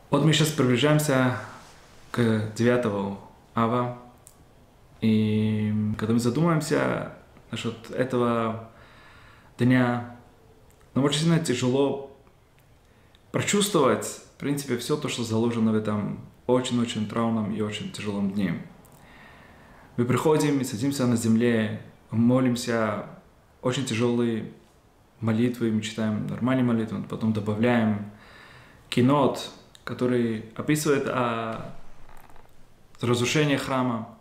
Вот мы сейчас приближаемся к 9 ава, и когда мы задумаемся насчет этого дня, нам очень сильно тяжело прочувствовать, в принципе, все то, что заложено в этом очень-очень траурном и очень тяжелом дне. Мы приходим и садимся на земле, молимся очень тяжелые молитвы, мы читаем нормальные молитвы, потом добавляем кинот, который описывает о разрушении храма.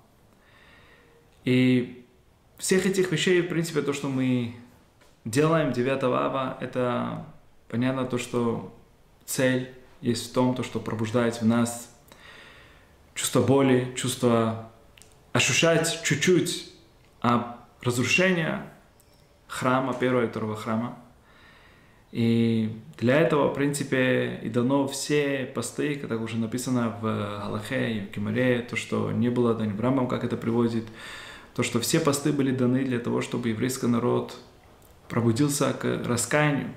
И всех этих вещей, в принципе, то, что мы делаем 9 ава, это понятно то, что цель есть в том, то, что пробуждает в нас чувство боли, чувство ощущать чуть-чуть разрушения храма, первого и второго храма. И для этого, в принципе, и дано все посты, как уже написано в Галахе и в Гемаре, то, что не было дано в Рамбам, как это приводит, то, что все посты были даны для того, чтобы еврейский народ пробудился к раскаянию.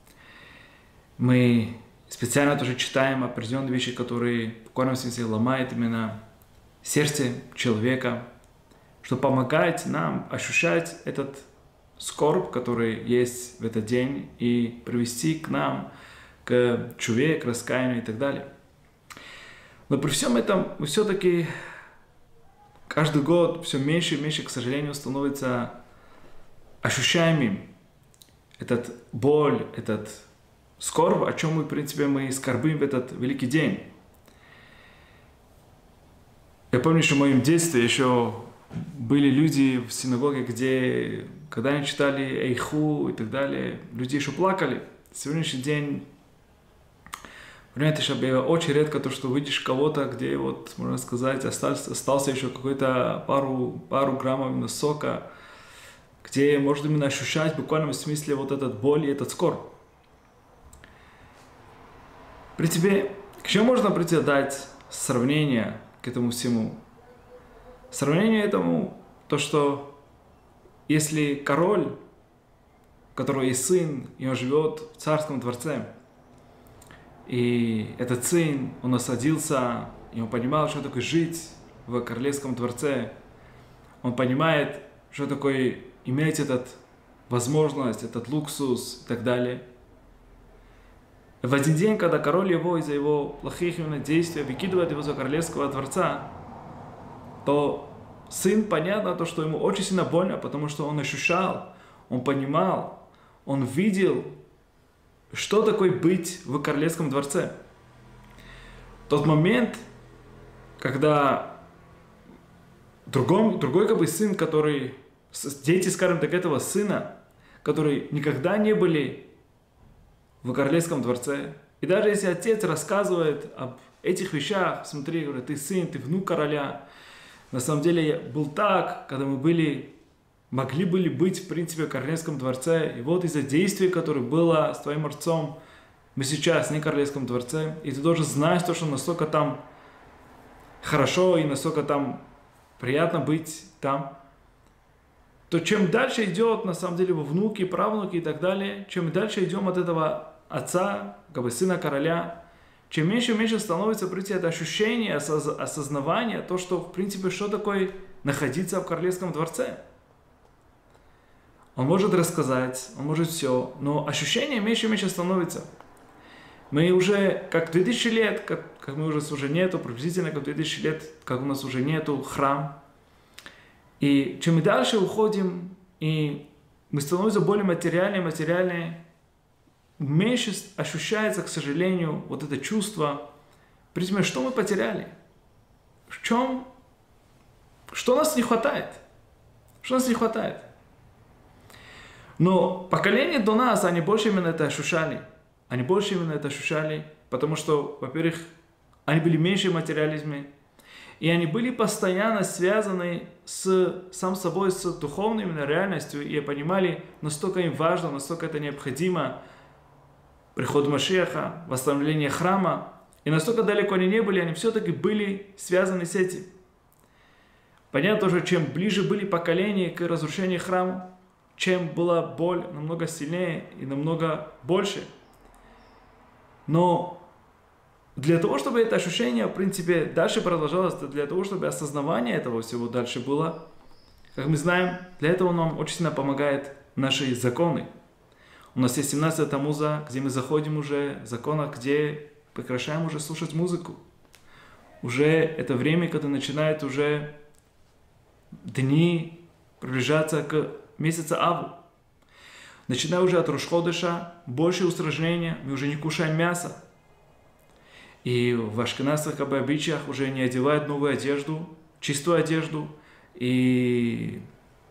Мы специально тоже читаем определенные вещи, которые в буквальном смысле ломают именно сердце человека, что помогает нам ощущать этот скорбь, который есть в этот день, и привести к нам, к чуве, к раскаянию и так далее. Но при всем этом мы все-таки каждый год все меньше и меньше, к сожалению, становится ощущаемым этот боль, этот скорбь, о чем мы, в принципе, мы скорбим в этот великий день. Я помню, что в моем детстве еще были люди в синагоге, где, когда они читали Эйху и так далее, люди еще плакали. Сегодняшний день, понимаете, очень редко то, что видишь кого-то, где, вот, можно сказать, остался еще какой-то пару граммов именно сока, где можно именно ощущать в буквальном смысле вот этот боль и этот скорбь. В принципе, к чему можно дать сравнение к этому всему? Сравнение этому, то, что если король, у которого есть сын, и он живет в царском дворце, и этот сын, он насадился, и он понимал, что такое жить в королевском дворце, он понимает, что такое иметь эту возможность, этот луксус и так далее. В один день, когда король его из-за его плохих именно действий выкидывает его из королевского дворца, то сын, понятно, то, что ему очень сильно больно, потому что он ощущал, он понимал, он видел, что такое быть в королевском дворце. Тот момент, когда другой сын, который, дети, скажем так, этого сына, которые никогда не были в королевском дворце, и даже если отец рассказывает об этих вещах, смотри, говорит, ты сын, ты внук короля. На самом деле был так, когда мы могли были быть, в принципе, в королевском дворце, и вот из-за действий, которое было с твоим отцом, мы сейчас не в королевском дворце, и ты должен знать то, что настолько там хорошо и настолько там приятно быть там, то чем дальше идет, на самом деле, внуки, правнуки и так далее, чем мы дальше идем от этого отца, как бы сына короля, чем меньше и меньше становится прийти это ощущение, осознавание, то, что, в принципе, что такое находиться в королевском дворце. Он может рассказать, он может все, но ощущение меньше и меньше становится. Мы уже, как 2000 лет, как мы уже нету, приблизительно как 2000 лет, как у нас уже нету храм. И чем мы дальше уходим, и мы становимся более материальные, меньше ощущается, к сожалению, вот это чувство. В принципе, что мы потеряли? Что нас не хватает? Что нас не хватает? Но поколение до нас, они больше именно это ощущали. Потому что, во-первых, они были меньше в материализме, и они были постоянно связаны сам собой, с духовной именно реальностью, и понимали, настолько им важно, настолько это необходимо, приход Машиаха, восстановление храма, и настолько далеко они не были, они все-таки были связаны с этим. Понятно тоже, чем ближе были поколения к разрушению храма, чем была боль намного сильнее и намного больше. Но для того, чтобы это ощущение, в принципе, дальше продолжалось, для того, чтобы осознавание этого всего дальше было, как мы знаем, для этого нам очень сильно помогают наши законы. У нас есть 17 Тамуза, где мы заходим уже в законах, где прекращаем уже слушать музыку. Уже это время, когда начинают уже дни приближаться к месяцу Аву. Начиная уже от Рош-ходеша, больше устражнения, мы уже не кушаем мясо. И в ашкеназских обычаях уже не одевают новую одежду, чистую одежду, и,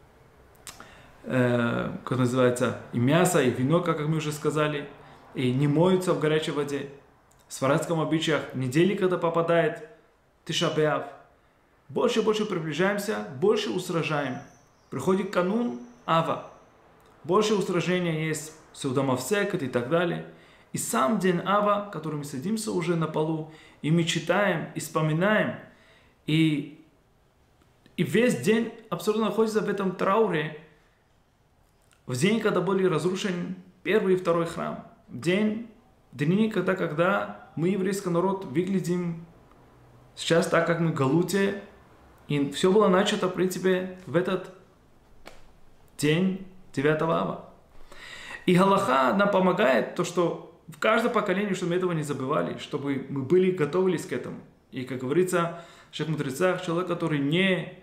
как называется, и мясо, и вино, как мы уже сказали, и не моются в горячей воде. В сфарадском обычаях недели, когда попадает Тиша б'Ав, больше и больше приближаемся, больше устражаем. Приходит канун Ава. Больше устражения есть Сеудамавсекет и так далее. И сам день Ава, который мы садимся уже на полу, и мы читаем, и вспоминаем, и весь день абсолютно находится в этом трауре, в день, когда были разрушены первый и второй храм. Дни, когда мы, еврейский народ, выглядим сейчас так, как мы в Галуте, и все было начато, в принципе, в этот день 9 Ава. И Галаха нам помогает, то, что в каждом поколении, чтобы мы этого не забывали, чтобы мы были готовились к этому. И, как говорится в шейх мудрецах, человек, который не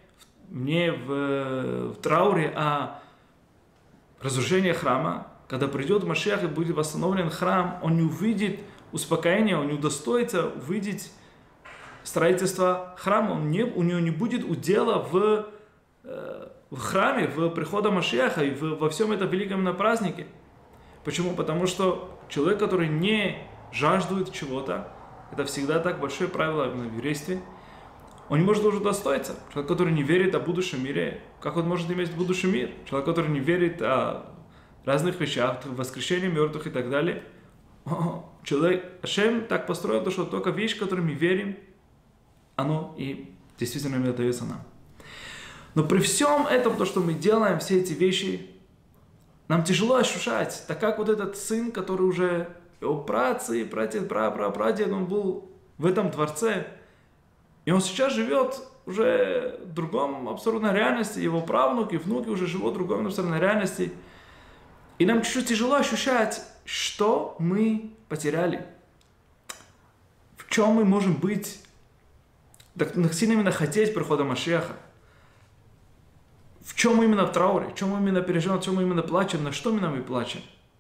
в трауре, а разрушение храма, когда придет Машиах и будет восстановлен храм, он не увидит успокоения, он не удостоится увидеть строительство храма, у него не будет удела в храме, в приходе Машиаха и во всем этом великом на празднике. Почему? Потому что человек, который не жаждует чего-то, это всегда так, большое правило в еврействе, он не может уже удостоиться. Человек, который не верит о будущем мире, как он может иметь будущий мир? Человек, который не верит о разных вещах, воскрешении мертвых и так далее. Человек, Ашем так построил, что только вещь, в которой мы верим, оно и действительно дается нам. Но при всем этом, то, что мы делаем, все эти вещи, нам тяжело ощущать, так как вот этот сын, который уже его праотцы, прадед, прапрадед, он был в этом дворце, и он сейчас живет уже в другом абсолютной реальности, его правнуки, внуки уже живут в другой абсолютной реальности. И нам чуть-чуть тяжело ощущать, что мы потеряли, в чем мы можем быть, так сильно именно хотеть прихода Машиаха. В чем именно в трауре, в чем мы именно переживаем, в чем мы именно плачем, на что именно мы плачем.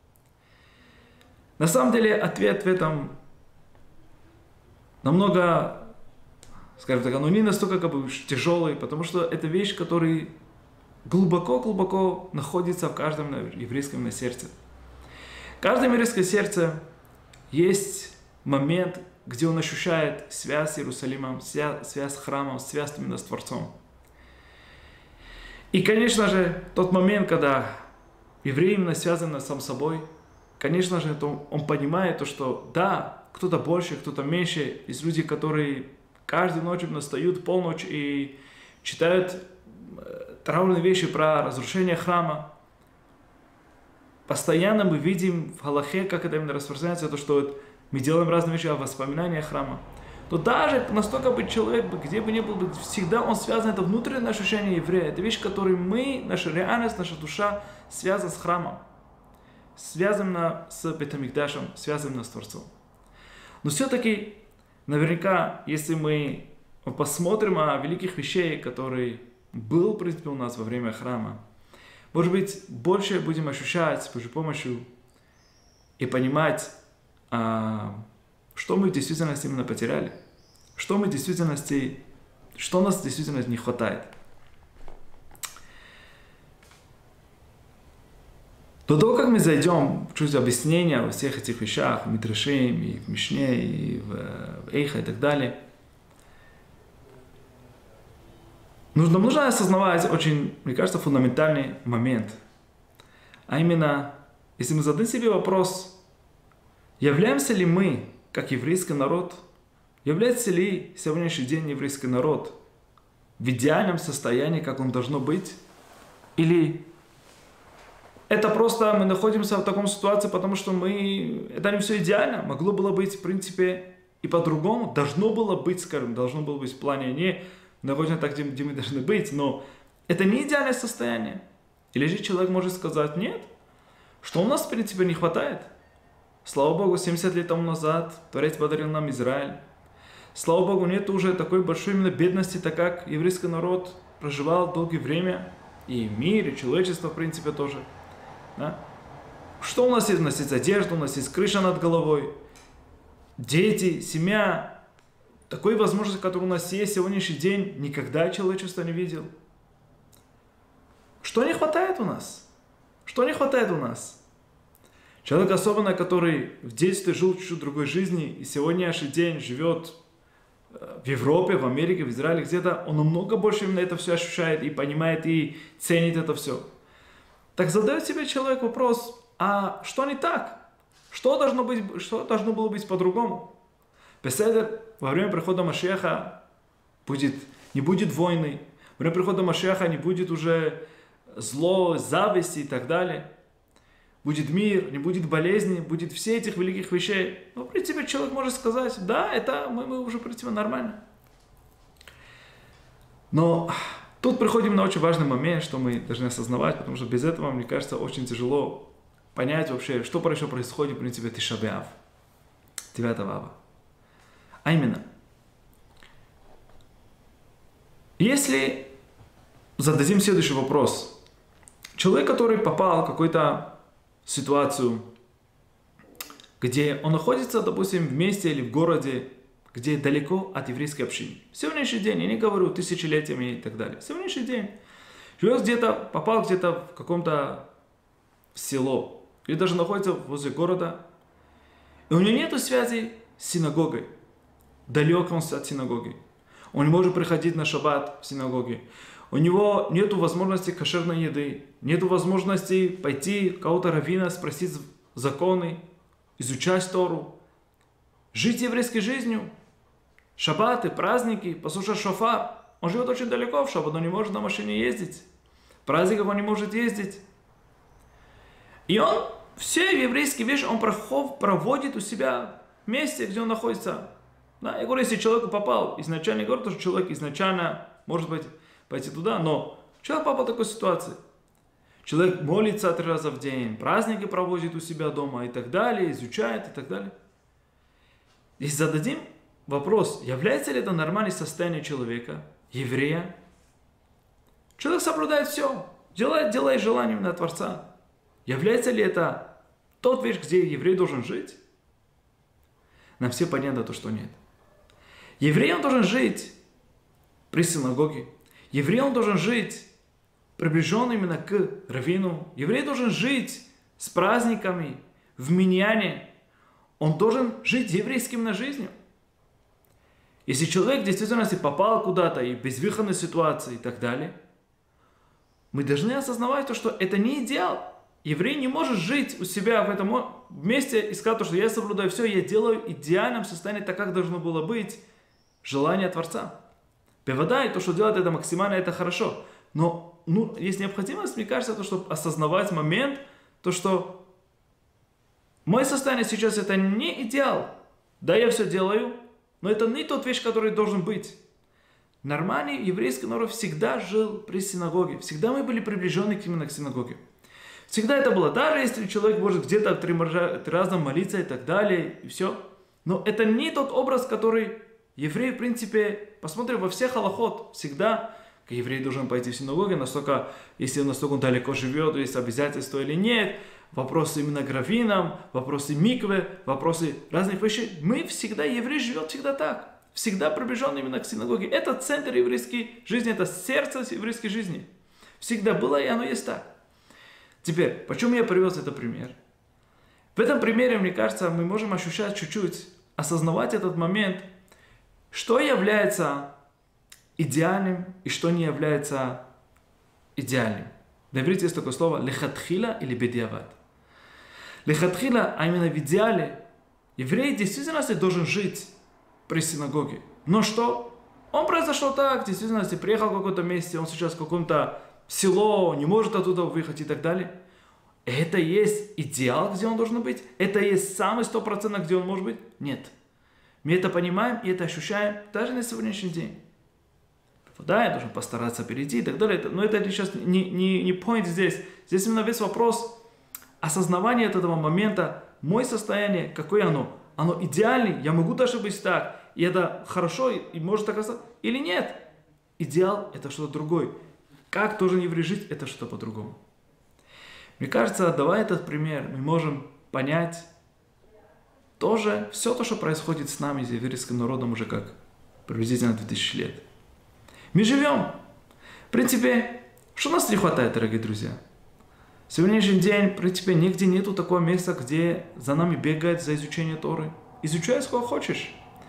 На самом деле ответ в этом намного, скажем так, оно не настолько тяжелый, потому что это вещь, которая глубоко-глубоко находится в каждом еврейском сердце. В каждом еврейском сердце есть момент, где он ощущает связь с Иерусалимом, связь с храмом, связь именно с Творцом. И, конечно же, тот момент, когда еврей именно связан сам с собой, конечно же, он понимает то, что да, кто-то больше, кто-то меньше. Есть люди, которые каждую ночь встают в полночь и читают траурные вещи про разрушение храма. Постоянно мы видим в Галахе, как это именно распространяется, то, что мы делаем разные вещи о воспоминании храма. То даже настолько бы человек, где бы ни был, всегда он связан, это внутреннее ощущение еврея. Это вещь, которой мы, наша реальность, наша душа связана с храмом. Связана с Бет-Микдашем, связана с Творцом. Но все-таки, наверняка, если мы посмотрим о великих вещей, которые был, в принципе, у нас во время храма, может быть, больше будем ощущать с Божьей помощью и понимать, что мы в действительности именно потеряли, что нас в действительности не хватает. До того, как мы зайдем в чуть объяснения во всех этих вещах, в Мидрашим, и в Мишне, и в Эйха, и так далее, нужно осознавать очень, мне кажется, фундаментальный момент. А именно, если мы задаем себе вопрос, являемся ли мы, как еврейский народ, является ли сегодняшний день еврейский народ в идеальном состоянии, как он должно быть, или это просто мы находимся в таком ситуации, потому что это не все идеально, могло было быть, в принципе, и по-другому должно было быть, скажем, должно было быть в плане не находимся так, где мы должны быть, но это не идеальное состояние. Или же человек может сказать, нет, что у нас, в принципе, не хватает. Слава Богу, 70 лет тому назад Творец подарил нам Израиль. Слава Богу, нет уже такой большой именно бедности, так как еврейский народ проживал долгое время, и мир, и человечество, в принципе, тоже. Да? Что у нас есть? У нас есть одежда, у нас есть крыша над головой, дети, семья. Такой возможности, которая у нас есть сегодняшний день, никогда человечество не видел. Что не хватает у нас? Что не хватает у нас? Человек, особенно, который в детстве жил чуть-чуть другой жизни, и сегодняшний день живет в Европе, в Америке, в Израиле, где-то, он намного больше именно это все ощущает и понимает, и ценит это все. Так задает себе человек вопрос, а что не так? Что должно было быть по-другому? Беседер, во время прихода Машиаха не будет войны, во время прихода Машиаха не будет уже зло, зависти и так далее. Будет мир, не будет болезни, будет все этих великих вещей. Ну, в принципе, человек может сказать, да, это мы уже, в принципе, нормально. Но тут приходим на очень важный момент, что мы должны осознавать, потому что без этого, мне кажется, очень тяжело понять вообще, что еще происходит, в принципе, Тиша б'Ав, 9 ава. А именно, если зададим следующий вопрос. Человек, который попал в какую-то ситуацию, где он находится, допустим, в месте или в городе, где далеко от еврейской общины. Сегодняшний день, я не говорю тысячелетиями и так далее. Сегодняшний день живет где-то, попал где-то в каком-то село, или даже находится возле города, и у него нет связи с синагогой. Далек он от синагоги. Он не может приходить на шаббат в синагоге. У него нет возможности кошерной еды, нет возможности пойти кого-то раввина, спросить законы, изучать Тору, жить еврейской жизнью, шаббаты, праздники, послушать шофар. Он живет очень далеко в шаббат, он не может на машине ездить, в праздниках он не может ездить. И он все еврейские вещи он проводит у себя в месте, где он находится. Да, я говорю, если человек попал, изначально я говорю, что человек изначально, может быть, пойти туда, но человек попал в такой ситуации. Человек молится 3 раза в день, праздники проводит у себя дома и так далее, изучает и так далее. Если зададим вопрос, является ли это нормальное состояние человека, еврея, человек соблюдает все, делает желанием на Творца. Является ли это тот вещь, где еврей должен жить? Нам все понятно то, что нет. Еврей, он должен жить при синагоге. Еврей, он должен жить приближен именно к раввину. Еврей должен жить с праздниками, в миньяне. Он должен жить еврейским жизнью. Если человек в действительности попал куда-то и в безвыходной ситуации и так далее, мы должны осознавать то, что это не идеал. Еврей не может жить у себя в этом месте и сказать, что я соблюдаю все, я делаю в идеальном состоянии, так как должно было быть желание Творца. Бевадай, то, что делает это максимально, это хорошо. Но есть необходимость, мне кажется, то, чтобы осознавать момент, то, что мое состояние сейчас это не идеал. Да, я все делаю, но это не тот вещь, который должен быть. Нормальный еврейский народ всегда жил при синагоге. Всегда мы были приближены именно к синагоге. Всегда это было. Даже если человек может где-то 3 раза молиться и так далее, и все. Но это не тот образ, который еврей, в принципе, посмотрим во всех алахот, всегда еврей должен пойти в синагогу, настолько, если он настолько далеко живет, есть обязательства или нет, вопросы именно к раввинам, вопросы микве, вопросы разных вещей. Мы всегда, еврей живет всегда так. Всегда приближен именно к синагоге. Это центр еврейской жизни, это сердце еврейской жизни. Всегда было и оно есть так. Теперь, почему я привез этот пример? В этом примере, мне кажется, мы можем ощущать чуть-чуть, осознавать этот момент, что является идеальным и что не является идеальным. На иврите есть такое слово лехатхила или бедиават. Лехатхила, а именно в идеале, еврей в действительности должен жить при синагоге. Но что? Он произошел так, в действительности приехал в какое-то месте, он сейчас в каком-то село, не может оттуда выехать и так далее. Это есть идеал, где он должен быть? Это есть самый 100%, где он может быть? Нет. Мы это понимаем и это ощущаем даже на сегодняшний день. Да, я должен постараться перейти и так далее. Но это сейчас не point здесь. Здесь именно весь вопрос осознавания этого момента. Мое состояние, какое оно? Оно идеальное, я могу даже быть так. И это хорошо, и может так остаться. Или нет? Идеал – это что-то другое. Как должен еврей жить – это что-то по-другому. Мне кажется, давая этот пример, мы можем понять тоже все то, что происходит с нами, с еврейским народом уже как приблизительно 2000 лет. Мы живем. В принципе, что нас не хватает, дорогие друзья? Сегодняшний день, в принципе, нигде нету такого места, где за нами бегают за изучение Торы. Изучай, сколько хочешь.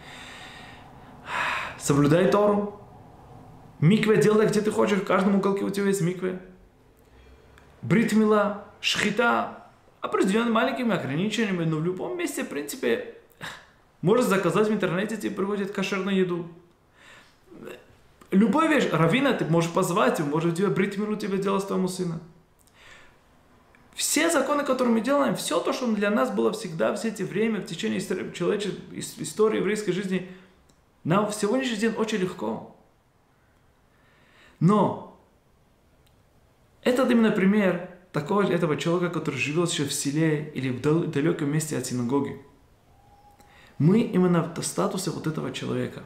Соблюдай Тору. Микве делай, где ты хочешь. В каждом уголке у тебя есть микве. Брит мила, шхита. Определенными маленькими ограничениями, но в любом месте, в принципе, можешь заказать в интернете, тебе приводят кошерную еду. Любая вещь, раввина ты можешь позвать, может тебе брит милу тебе делать твоему сыну. Все законы, которые мы делаем, все то, что для нас было всегда, все эти время, в течение истории еврейской жизни, нам в сегодняшний день очень легко. Но это именно пример этого человека, который живет сейчас в селе или в далеком месте от синагоги. Мы именно в статусе вот этого человека.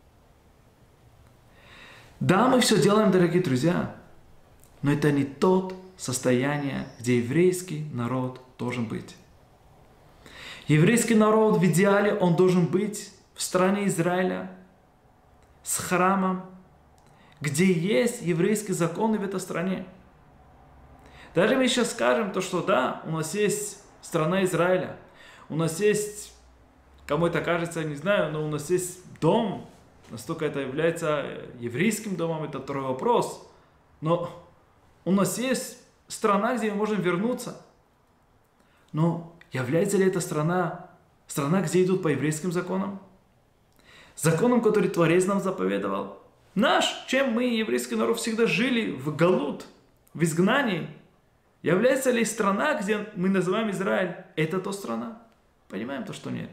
Да, мы все делаем, дорогие друзья, но это не тот состояние, где еврейский народ должен быть. Еврейский народ в идеале, он должен быть в стране Израиля с храмом, где есть еврейские законы в этой стране. Даже мы сейчас скажем то, что да, у нас есть страна Израиля, у нас есть, кому это кажется, не знаю, но у нас есть дом, настолько это является еврейским домом, это второй вопрос, но у нас есть страна, где мы можем вернуться. Но является ли эта страна, где идут по еврейским законам? Законам, который Творец нам заповедовал? Чем мы, еврейский народ, всегда жили в галут, в изгнании? Является ли страна, где мы называем Израиль, это та страна? Понимаем то, что нет.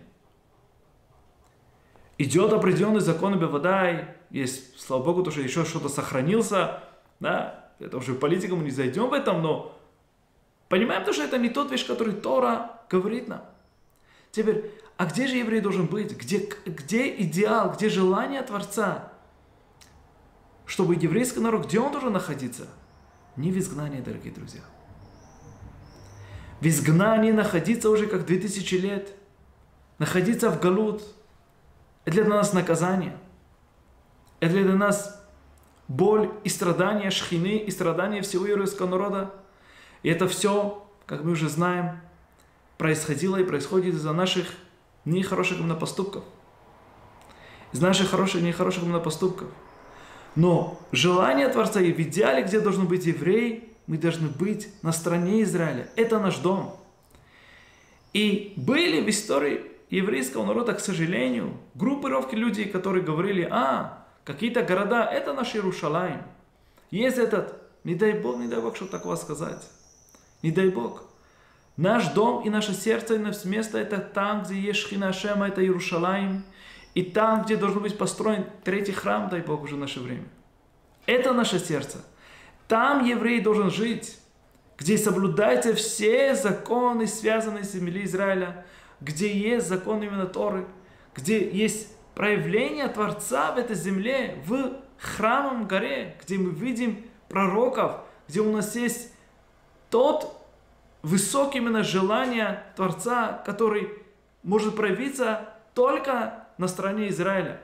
Идет определенный закон Бевадай, есть, слава Богу, то, что еще что-то сохранился, да, это уже политика, мы не зайдем в этом, но понимаем то, что это не тот вещь, который Тора говорит нам. Теперь, а где же еврей должен быть? Где идеал, где желание Творца? Чтобы еврейский народ, где он должен находиться? Не в изгнании, дорогие друзья. В изгнании находиться уже как 2000 лет. Находиться в галут. Это для нас наказание. Это для нас боль и страдания шхины, и страдания всего еврейского народа. И это все, как мы уже знаем, происходило и происходит из-за наших нехороших именно поступков. Из наших хороших и нехороших именно поступков. Но желание Творца и в идеале, где должен быть еврей, мы должны быть на стороне Израиля. Это наш дом. И были в истории еврейского народа, к сожалению, группировки людей, которые говорили, какие-то города, это наш Иерушалаим. Есть этот, не дай Бог, что такого сказать. Не дай Бог. Наш дом и наше сердце, и наше место, это там, где есть Шхина Ашема, это Иерушалаим. И там, где должен быть построен третий храм, дай Бог, уже в наше время. Это наше сердце. Там еврей должен жить, где соблюдаются все законы, связанные с землей Израиля, где есть законы именно Торы, где есть проявление Творца в этой земле, в храмовом горе, где мы видим пророков, где у нас есть тот высокий именно желание Творца, который может проявиться только на стороне Израиля.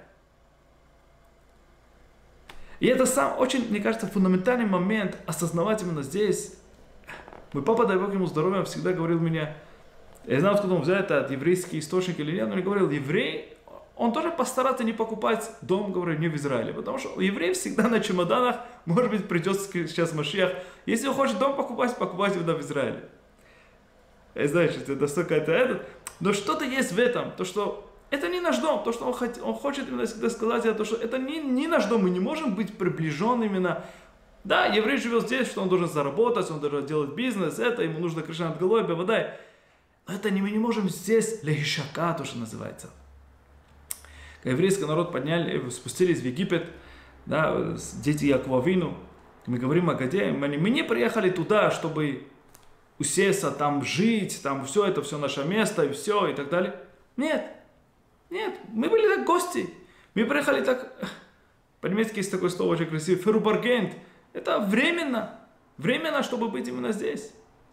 И это сам очень, мне кажется, фундаментальный момент осознавать именно здесь. Мой папа, дай Бог ему здоровья, всегда говорил мне, я знаю, откуда он взял это, от еврейских источников или нет, но он говорил, еврей, он тоже постарается не покупать дом, говорю, не в Израиле, потому что еврей всегда на чемоданах, может быть, придет сейчас Машиах. Если он хочет дом покупать его в Израиле. Знаешь, это настолько это, но что-то есть в этом, то, что это не наш дом, то, что он хочет именно всегда сказать, это, что это не наш дом, мы не можем быть приближены именно. Да, еврей живет здесь, что он должен заработать, он должен делать бизнес, это, ему нужно крыша над головой, бевадай. Но это мы не можем здесь лехишака, то, что называется. еврейский народ подняли, спустились в Египет, да, дети Якова Авину, мы говорим о Годе, мы не приехали туда, чтобы усесться, там жить, там все это, все наше место и все, и так далее. Нет, мы были так гости. Мы приехали так, по-немецки есть такое слово очень красивое, ферубаргент. Это временно, чтобы быть именно здесь.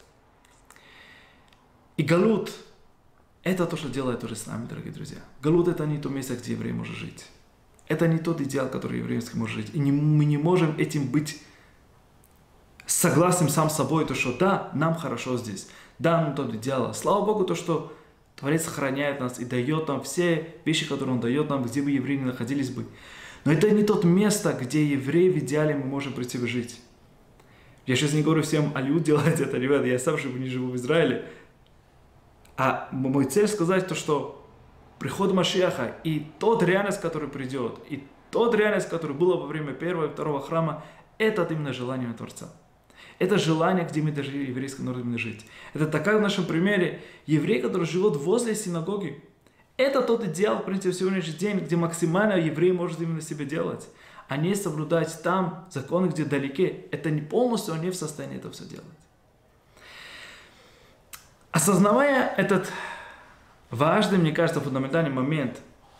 И галут, это то, что делает уже с нами, дорогие друзья. Галут — это не то место, где еврей может жить. Это не тот идеал, который еврейский может жить. И мы не можем этим быть согласным сам с собой, то, что да, нам хорошо здесь. Да, нам тот идеал. Слава Богу, то, что Творец сохраняет нас и дает нам все вещи, которые Он дает нам, где бы евреи ни находились бы. Но это не тот место, где евреи в идеале мы можем прийти и жить. Я сейчас не говорю всем, алют делать это, ребята, я сам не живу в Израиле. А мой цель сказать то, что приход Машиаха и тот реальность, который придет, и тот реальность, которая была во время первого и второго храма, это именно желание Творца. Это желание, где мы должны еврейский народ именно жить. Это такая в нашем примере еврей, который живет возле синагоги. Это тот идеал, в принципе, в сегодняшний день, где максимально еврей может именно себе делать. А не соблюдать там законы, где далеке. Это не полностью, он не в состоянии это все делать. Осознавая этот важный, мне кажется, фундаментальный момент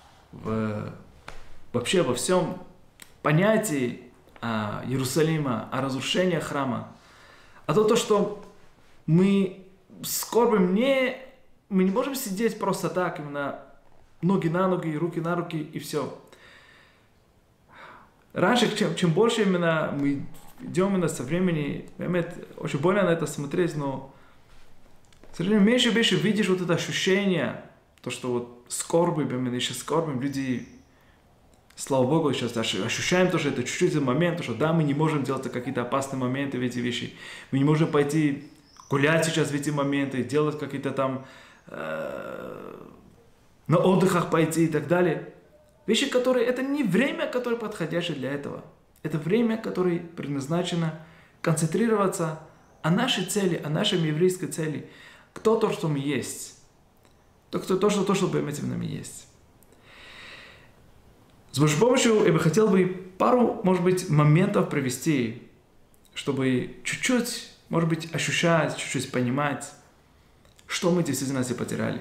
вообще во всем понятии Иерусалима, о разрушении храма, а то, что мы скорбим, мы не можем сидеть просто так, именно ноги на ноги, руки на руки и все. Раньше, чем больше именно мы идем именно со времени, очень больно на это смотреть, но, к сожалению, меньше и меньше видишь вот это ощущение, то, что вот скорбим, именно еще скорбим, люди, слава Богу, сейчас ощущаем тоже это чуть-чуть этот момент, что да, мы не можем делать какие-то опасные моменты в эти вещи, мы не можем пойти гулять сейчас в эти моменты, делать какие-то там на отдыхах пойти и так далее. Вещи, которые, это не время, которое подходящее для этого. Это время, которое предназначено концентрироваться о нашей цели, о нашей еврейской цели. Кто то, что мы есть. То, что באמת в нами есть. С Божьей помощью я бы хотел пару, может быть, моментов привести, чтобы чуть-чуть, может быть, ощущать, чуть-чуть понимать, что мы действительно себе потеряли.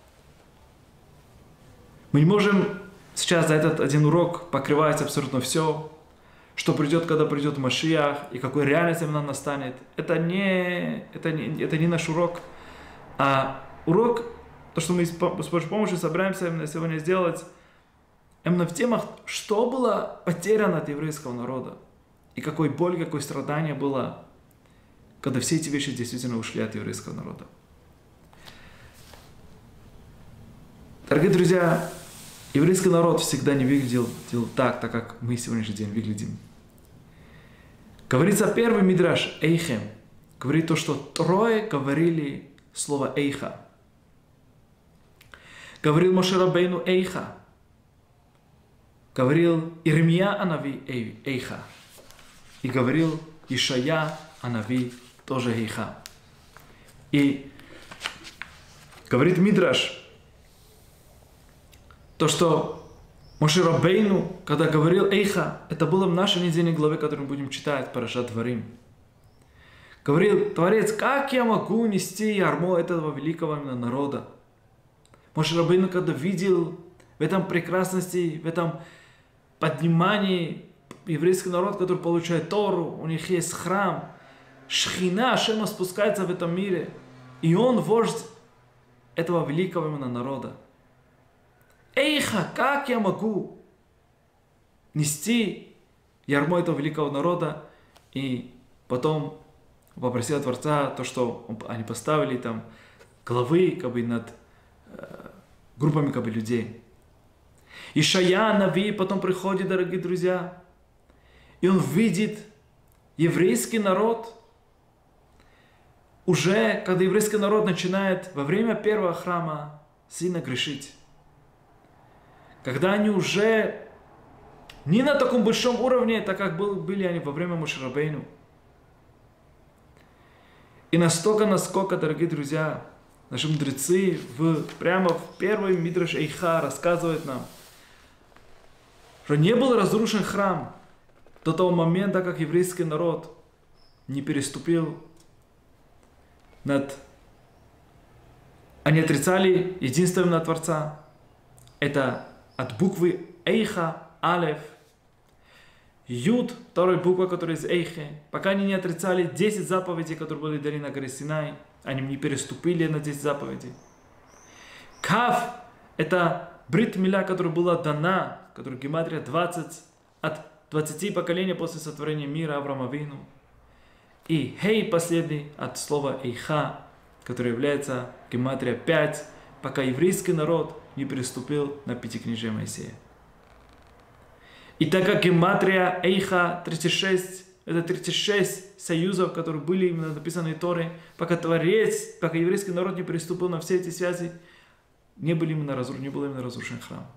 Мы не можем сейчас за этот один урок покрывать абсолютно все, что придет, когда придет Машиах, и какой реальностью нам настанет. Это не наш урок, а урок, то, что мы с Божьей помощью собираемся именно сегодня сделать, именно в темах, что было потеряно от еврейского народа, и какой боль, какое страдание было, когда все эти вещи действительно ушли от еврейского народа. Дорогие друзья, еврейский народ всегда не выглядел так, как мы сегодняшний день выглядим. Говорится первый мидраш Эйхем, говорит то, что трое говорили слово Эйха. Говорил Моше Рабейну Эйха. Говорил Иеремия Анави Эйха. И говорил Ишая Анави тоже Эйха. И говорит мидраш, то, что Моше Рабейну, когда говорил Эйха, это было в нашей недельной главе, которую мы будем читать, Парашат Дворим. Говорил Творец, как я могу нести ярмо этого великого народа? Моше Рабейну, когда видел в этом прекрасности, в этом поднимании еврейский народ, который получает Тору, у них есть храм, Шхина, Ашема спускается в этом мире, и он вождь этого великого народа. Эйха, как я могу нести ярмо этого великого народа? И потом попросил Творца то, что они поставили там главы над группами людей. Ишая Нави потом приходит, дорогие друзья, и он видит еврейский народ, уже когда еврейский народ начинает во время первого храма сильно грешить. Когда они уже не на таком большом уровне, так как были они во время Моше Рабейну. И насколько, дорогие друзья, наши мудрецы прямо в первый мидраш Эйха рассказывают нам что не был разрушен храм до того момента, как еврейский народ не переступил Они отрицали единственного Творца. Это от буквы Эйха, Алеф, Юд, вторая буква, которая из Эйхи. Пока они не отрицали 10 заповедей, которые были даны на горе Синай, они не переступили на 10 заповедей. Кав – это брит миля, которая была дана, которая гематрия 20, от 20 поколений после сотворения мира Авраама Авину. И Хей последний от слова Эйха, который является гематрия 5, пока еврейский народ не переступил на пятикнижие Моисея. И так как гематрия Эйха 36, это 36 союзов, которые были именно написаны в Торе, пока еврейский народ не переступил на все эти связи, не был именно разрушен храм.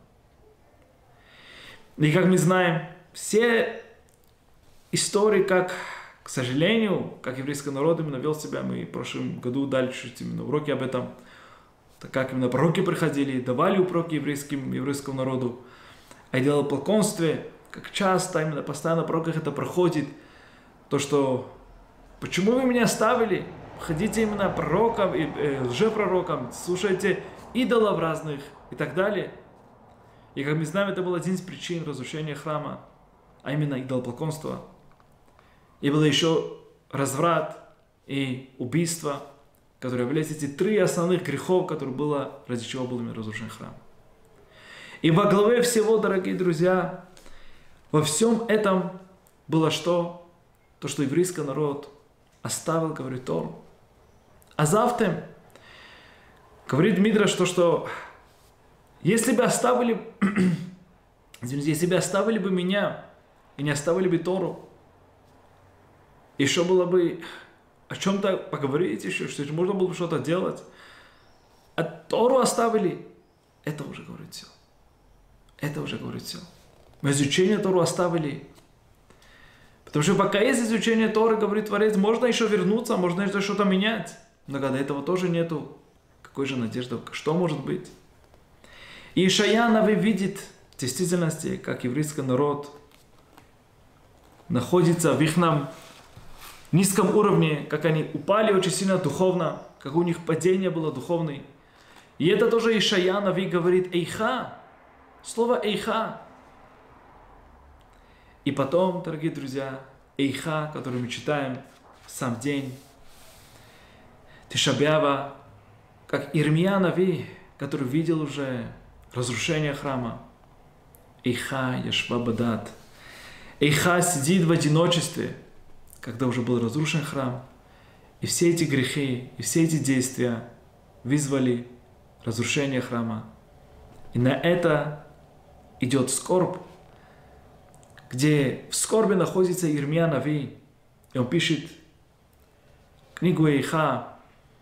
И как мы знаем, все истории, как, к сожалению, как еврейский народ именно вел себя, мы в прошлом году дали чуть именно уроки об этом, так как именно пророки приходили, давали уроки еврейскому народу, о идолопоклонстве, как часто, именно постоянно в пророках это проходит, то, что почему вы меня оставили, ходите именно пророкам и лжепророкам, слушайте идолов разных и так далее. И как мы знаем, это был один из причин разрушения храма, а именно идолопоклонство. И было еще разврат и убийство, которые являлись эти 3 основных грехов, которые было, ради чего был именно разрушен храм. И во главе всего, дорогие друзья, во всем этом было что? То, что еврейский народ оставил, говорит Тору. А завтра, говорит Мидраш, что если бы оставили бы меня и не оставили бы Тору, еще было бы о чем-то поговорить еще, что можно было бы что-то делать. А Тору оставили, это уже говорит все. Это уже говорит все. Мы изучение Тору оставили. Потому что пока есть изучение Торы, говорит Творец, можно еще вернуться, можно еще что-то менять. Но когда этого тоже нету, какой же надежды, что может быть? И Ишая Нави видит в действительности, как еврейский народ находится в их низком уровне, как они упали очень сильно духовно, как у них падение было духовное. И это тоже Ишая Нави говорит Эйха. Слово Эйха. И потом, дорогие друзья, Эйха, который мы читаем в сам день Тиша б'Ава, как Ирмия Нави, который видел уже разрушение храма. Эйха яшва бадат. Эйха сидит в одиночестве, когда уже был разрушен храм. И все эти грехи, и все эти действия вызвали разрушение храма. И на это идет скорбь, где в скорби находится Ирмия Нави. И он пишет книгу Эйха.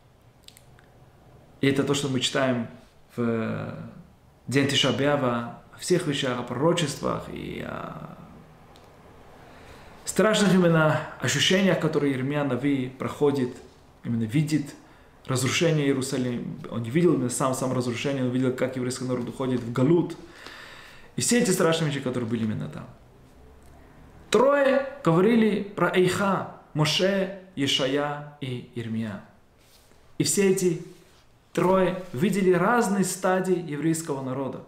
И это то, что мы читаем в день Тиша б'Ава, о всех вещах, о пророчествах и о страшных именно ощущениях, которые Ирмия Нави проходит, именно видит разрушение Иерусалима. Он не видел именно сам разрушение, он видел, как еврейский народ уходит в Галут. И все эти страшные вещи, которые были именно там. 3 говорили про Эйха, Моше, Ешая и Ирмия. И все эти 3 видели разные стадии еврейского народа.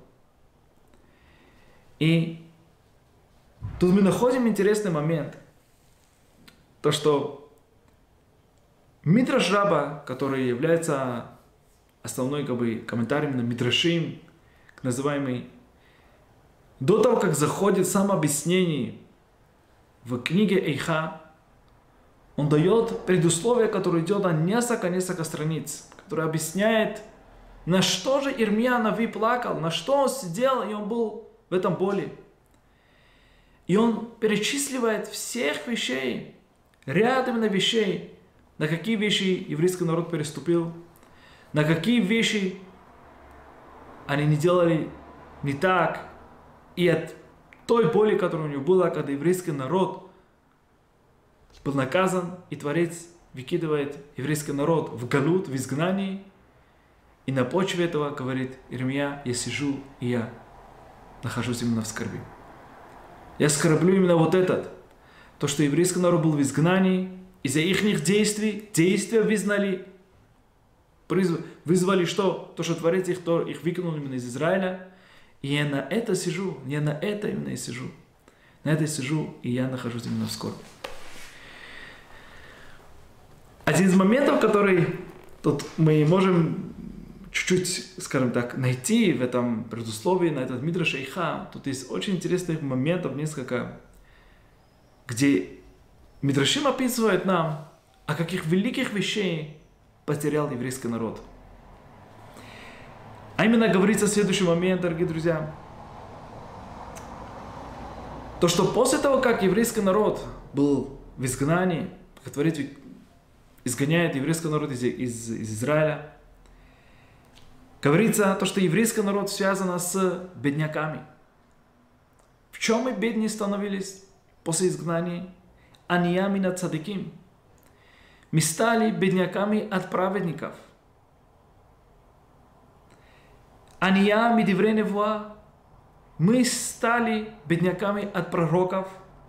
И тут мы находим интересный момент. То, что Мидраш Раба, который является основной комментарием на Мидрашим, называемый, до того, как заходит сам объяснение в книге Эйха, он дает предусловие, которое идет на несколько страниц, которое объясняет, на что же Ирмия Нави плакал, на что он сидел, и он был в этом боли. И он перечисливает всех вещей, ряд именно вещей, на какие вещи еврейский народ переступил, на какие вещи они не делали не так, и от той боли, которая у него была, когда еврейский народ был наказан, и Творец выкидывает еврейский народ в галут, в изгнании, и на почве этого говорит Ирмия, я сижу, и я нахожусь именно в скорби. Я оскорблю именно вот этот. То, что еврейский народ был в изгнании, из-за их действия вызнали, вызвали что? То, что Творец их выкинул именно из Израиля. И я на это сижу, я на это именно и сижу. На это сижу, и я нахожусь именно в скорби. Один из моментов, который тут мы можем чуть-чуть, скажем так, найти в этом предусловии, на этот Мидраш Эйха, тут есть очень интересных моментов, несколько, где Мидрашим описывает нам, о каких великих вещей потерял еврейский народ. А именно говорится следующий момент, дорогие друзья. То, что после того, как еврейский народ был в изгнании, как Творец изгоняет еврейский народ из Израиля, говорится то, что еврейский народ связан с бедняками. В чем мы беднее становились после изгнания? Аниями над цадиким. Мы стали бедняками от праведников. Ания мидиврей невуа. Мы стали бедняками от пророков.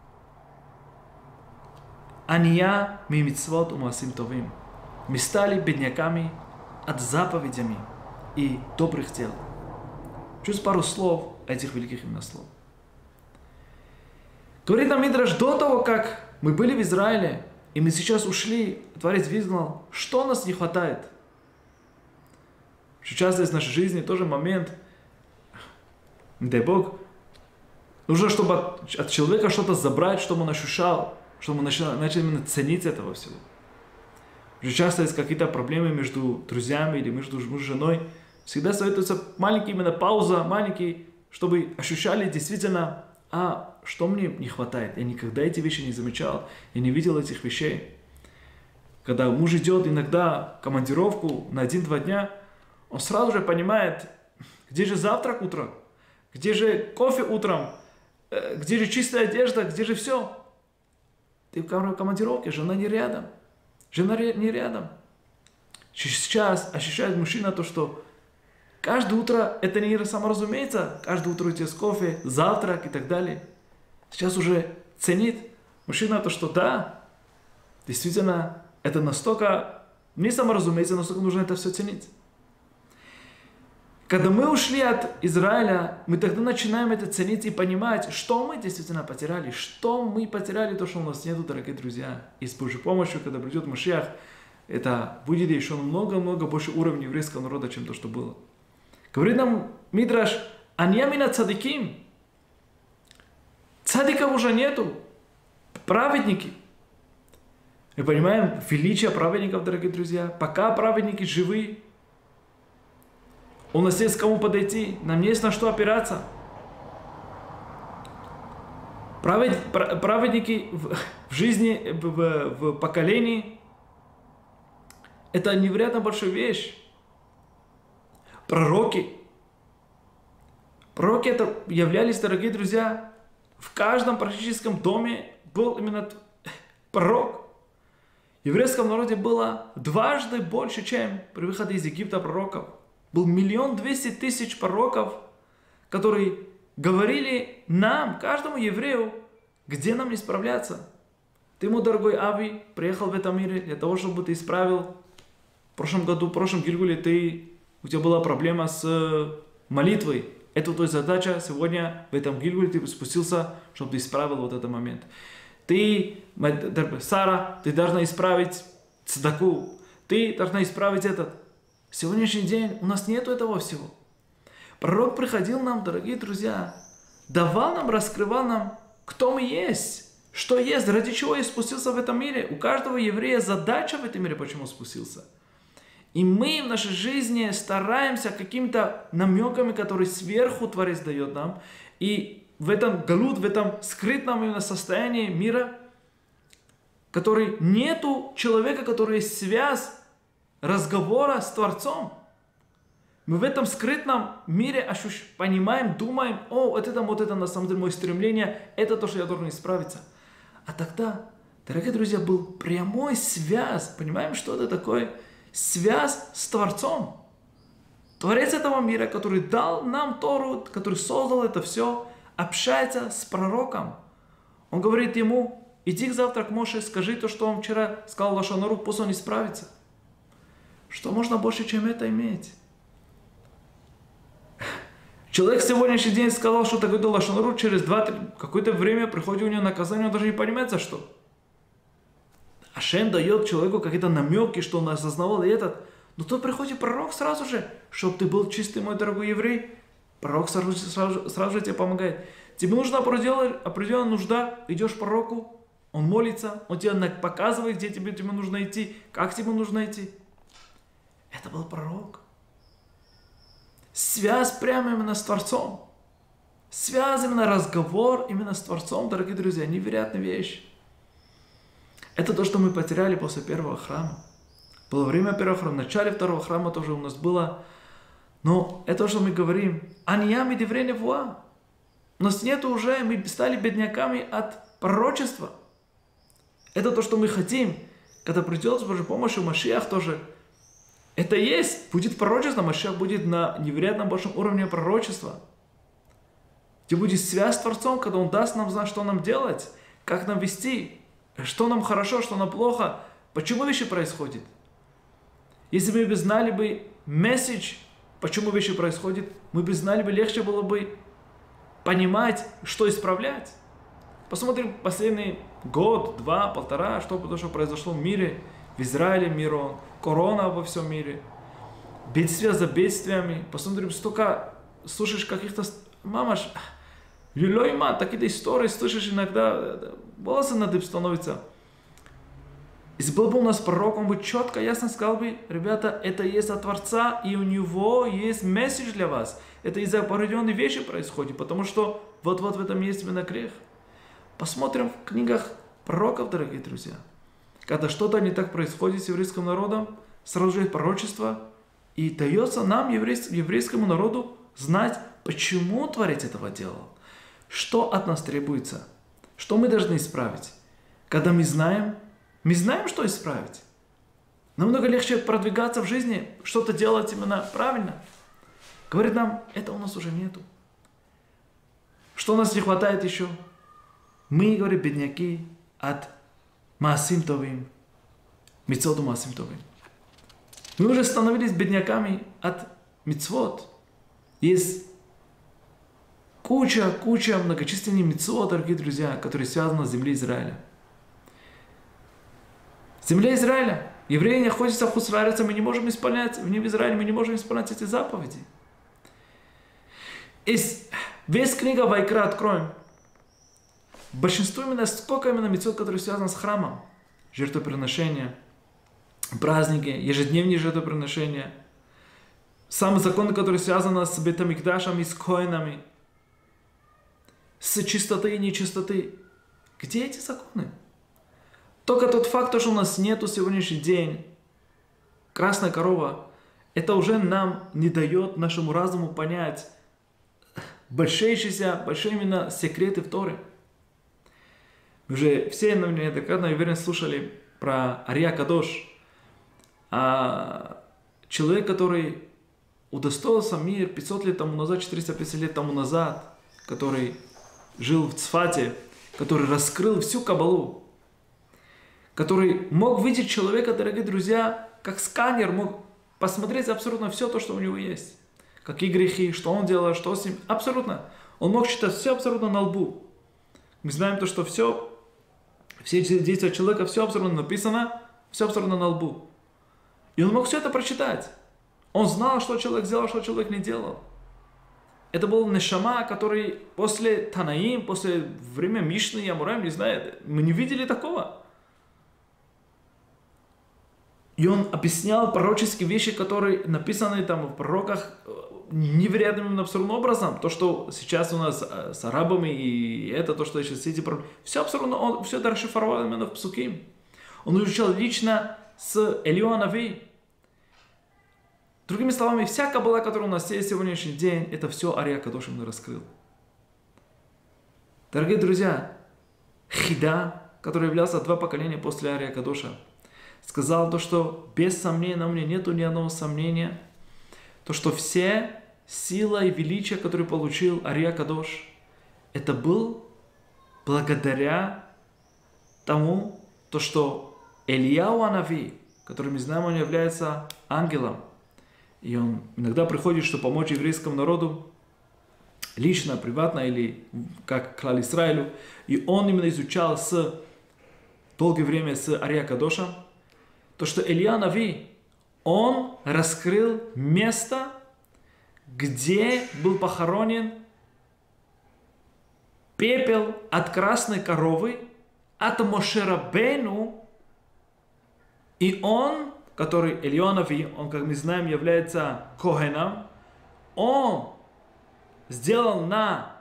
Ания мимицвот умасим товим. Мы стали бедняками от заповедями и добрых дел. Чуть пару слов этих великих именно слов. Говорит нам Мидраш, до того, как мы были в Израиле, и мы сейчас ушли, Творец вызнал, что нас не хватает. Что часто есть в нашей жизни тоже момент, дай Бог, нужно, чтобы от человека что-то забрать, чтобы он ощущал, чтобы мы начали именно ценить этого всего. Уже часто есть какие-то проблемы между друзьями или между мужем и женой. Всегда советуется маленький именно пауза, маленький, чтобы ощущали действительно, что мне не хватает. Я никогда эти вещи не замечал, я не видел этих вещей. Когда муж идет иногда в командировку на 1-2 дня, он сразу же понимает, где же завтрак утром, где же кофе утром, где же чистая одежда, где же все. Ты в командировке, жена не рядом. Жена не рядом. Сейчас ощущает мужчина то, что каждое утро это не саморазумеется. Каждое утро у тебя с кофе, завтрак и так далее. Сейчас уже ценит мужчина то, что да, действительно, это настолько не саморазумеется, настолько нужно это все ценить. Когда мы ушли от Израиля, мы тогда начинаем это ценить и понимать, что мы действительно потеряли, что мы потеряли, то, что у нас нету, дорогие друзья. И с Божьей помощью, когда придет Машиах, это будет еще много-много больше уровня еврейского народа, чем то, что было. Говорит нам Мидраш, аньямина цадиким. Цадиков уже нету. Праведники. Мы понимаем величие праведников, дорогие друзья. Пока праведники живы, у нас есть к кому подойти, нам есть на что опираться. Праведники в жизни, в поколении, это невероятно большая вещь. Пророки это являлись, дорогие друзья, в каждом практическом доме был именно пророк. В еврейском народе было дважды больше, чем при выходе из Египта пророков. Был 1 200 000 пророков, которые говорили нам, каждому еврею, где нам исправляться. Ты, мой дорогой Ави, приехал в этом мире для того, чтобы ты исправил. В прошлом году, в прошлом Гильгуле, у тебя была проблема с молитвой. Это твоя задача. Сегодня в этом Гильгуле ты спустился, чтобы ты исправил вот этот момент. Ты, Сара, ты должна исправить цдаку. Ты должна исправить этот. В сегодняшний день у нас нету этого всего. Пророк приходил нам, дорогие друзья, давал нам, раскрывал нам, кто мы есть, что есть, ради чего я спустился в этом мире. У каждого еврея задача в этом мире, почему спустился. И мы в нашей жизни стараемся какими-то намеками, которые сверху Творец дает нам, и в этом галут, в этом скрытом именно состоянии мира, который нету человека, который есть связь разговора с Творцом. Мы в этом скрытном мире понимаем, думаем, вот это на самом деле мое стремление, это то, что я должен исправиться. А тогда, дорогие друзья, был прямой связь, понимаем, что это такое? Связь с Творцом. Творец этого мира, который дал нам Тору, который создал это все, общается с пророком. Он говорит ему: иди завтра к Моше, скажи то, что он вчера сказал лашон ара, пусть он исправится. Что можно больше, чем это иметь? Человек в сегодняшний день сказал, что такое лашон ара, через какое-то время приходит у него наказание, он даже не понимает, за что. Ашем дает человеку какие-то намеки, что он осознавал и этот. Но тут приходит пророк сразу же, чтобы ты был чистый, мой дорогой еврей. Пророк сразу же тебе помогает. Тебе нужна определенная нужда, идешь к пророку, он молится, он тебе показывает, где тебе нужно идти, как тебе нужно идти. Это был пророк. Связь прямо именно с Творцом. Связь, именно разговор именно с Творцом, дорогие друзья, невероятная вещь. Это то, что мы потеряли после первого храма. Было время первого храма, в начале второго храма тоже у нас было. Но это то, что мы говорим. Аньями деврене вуа. У нас нет уже, мы стали бедняками от пророчества. Это то, что мы хотим. Когда придет с Божьей помощью Машиах тоже. Это есть. Будет пророчество. Машиах будет на невероятном большом уровне пророчества. Где будет связь с Творцом, когда Он даст нам знать, что нам делать, как нам вести. Что нам хорошо, что нам плохо, почему вещи происходят. Если мы бы знали бы месседж, почему вещи происходят, мы бы знали бы, легче было бы понимать, что исправлять. Посмотрим последний год, два, полтора, что произошло в мире, в Израиле миру, корона во всем мире, бедствия за бедствиями. Посмотрим, столько слушаешь каких-то, мамаш, люлёйма, такие истории слышишь иногда, волосы на дыб становятся. Если был бы у нас пророк, он бы четко, ясно сказал бы: ребята, это есть от Творца, и у него есть месседж для вас. Это из-за определенной вещи происходит, потому что вот-вот в этом есть именно грех. Посмотрим в книгах пророков, дорогие друзья. Когда что-то не так происходит с еврейским народом, сразу же есть пророчество, и дается нам, еврейскому народу, знать, почему Творец этого делал, что от нас требуется, что мы должны исправить. Когда мы знаем, что исправить. Намного легче продвигаться в жизни, что-то делать именно правильно. Говорит нам, это у нас уже нету. Что у нас не хватает еще? Мы, говорит, бедняки от маасим товим, мицвот маасим товим. Мы уже становились бедняками от мицвот. Есть куча многочисленных мицвот, дорогие друзья, которые связаны с землей Израиля. Земля Израиля. Евреи находятся в Хусраареце, мы не можем исполнять, в Израиле мы не можем исполнять эти заповеди. Весь книга Вайкра откроем. Большинство сколько именно мицвот, которые связаны с храмом. Жертвоприношения, праздники, ежедневные жертвоприношения. Самые законы, которые связаны с бет-амикдашем и с коинами. С чистотой и нечистоты. Где эти законы? Только тот факт, что у нас нету сегодняшний день красная корова, это уже нам не дает нашему разуму понять большие именно секреты в Торе. Мы уже все неоднократно, я уверен, слушали про Ария Кадош, человек, который удостоился мир 500 лет тому назад, 450 лет тому назад, который жил в Цфате, который раскрыл всю Кабалу, который мог видеть человека, дорогие друзья, как сканер, мог посмотреть абсолютно все то, что у него есть. Какие грехи, что он делал, что с ним. Абсолютно. Он мог считать все абсолютно на лбу. Мы знаем то, что все действия человека, все абсолютно написано, все абсолютно на лбу. И он мог все это прочитать. Он знал, что человек сделал, что человек не делал. Это был нешама, который после Танаим, после времени Мишны, Амураим, не знаю, мы не видели такого. И он объяснял пророческие вещи, которые написаны там в пророках невероятным абсолютным образом. То, что сейчас у нас с арабами, и это то, что сейчас эти пророки. Все абсолютно, он все это расшифровал именно в Псуким. Он изучал лично с Элио Анави. Другими словами, вся каббала, которая у нас есть сегодняшний день, это все Ария Кадош именно раскрыл. Дорогие друзья, Хида, который являлся 2 поколения после Ария Кадоша, сказал то, что без сомнения, у меня нету ни одного сомнения, то, что все сила и величие, которые получил Ария Кадош, это был благодаря тому, что Ильяу Анави, который мы знаем, он является ангелом, и он иногда приходит, чтобы помочь еврейскому народу, лично, приватно или как клал Исраилю, и он именно изучал долгое время с Ария Кадоша, то, что Илья Нави, он раскрыл место, где был похоронен пепел от красной коровы, от Моше Рабейну, и он, который Илья Нави, он, как мы знаем, является Коэном, он сделал на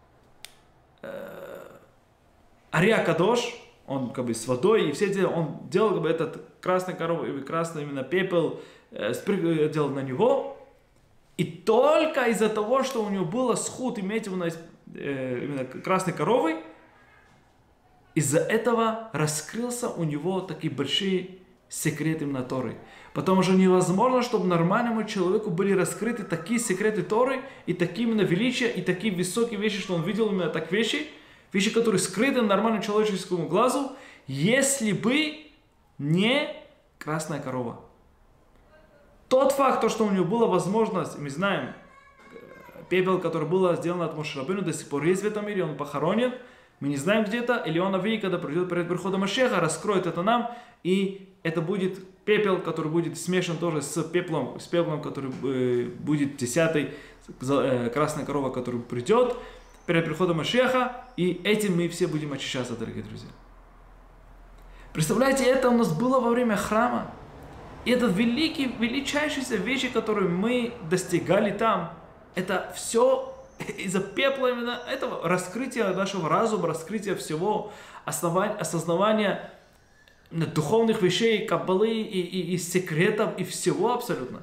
Ария Кадош, он как бы с водой, и все эти, он делал как бы этот красный коров, красный именно пепел, делал на него, и только из-за того, что у него было схуд иметь именно красной коровой, из-за этого раскрылся у него такие большие секреты именно Торы. Потому что невозможно, чтобы нормальному человеку были раскрыты такие секреты Торы, и такие именно величия, и такие высокие вещи, что он видел именно так вещи, которые скрыты нормальному человеческому глазу, если бы не красная корова. Тот факт, что у него была возможность, мы знаем, пепел, который был сделан от Моше Рабейну, до сих пор есть в этом мире, он похоронен, мы не знаем где-то, Илья Нави, когда придет перед приходом Машеха, раскроет это нам, и это будет пепел, который будет смешан тоже с пеплом, который будет 10-й, красная корова, которая придет перед приходом Машеха, и этим мы все будем очищаться, дорогие друзья. Представляете, это у нас было во время храма. И это величайшие вещи, которые мы достигали там, это все из-за пепла именно этого раскрытия нашего разума, раскрытия всего, осознавания духовных вещей, каббалы и секретов, и всего абсолютно.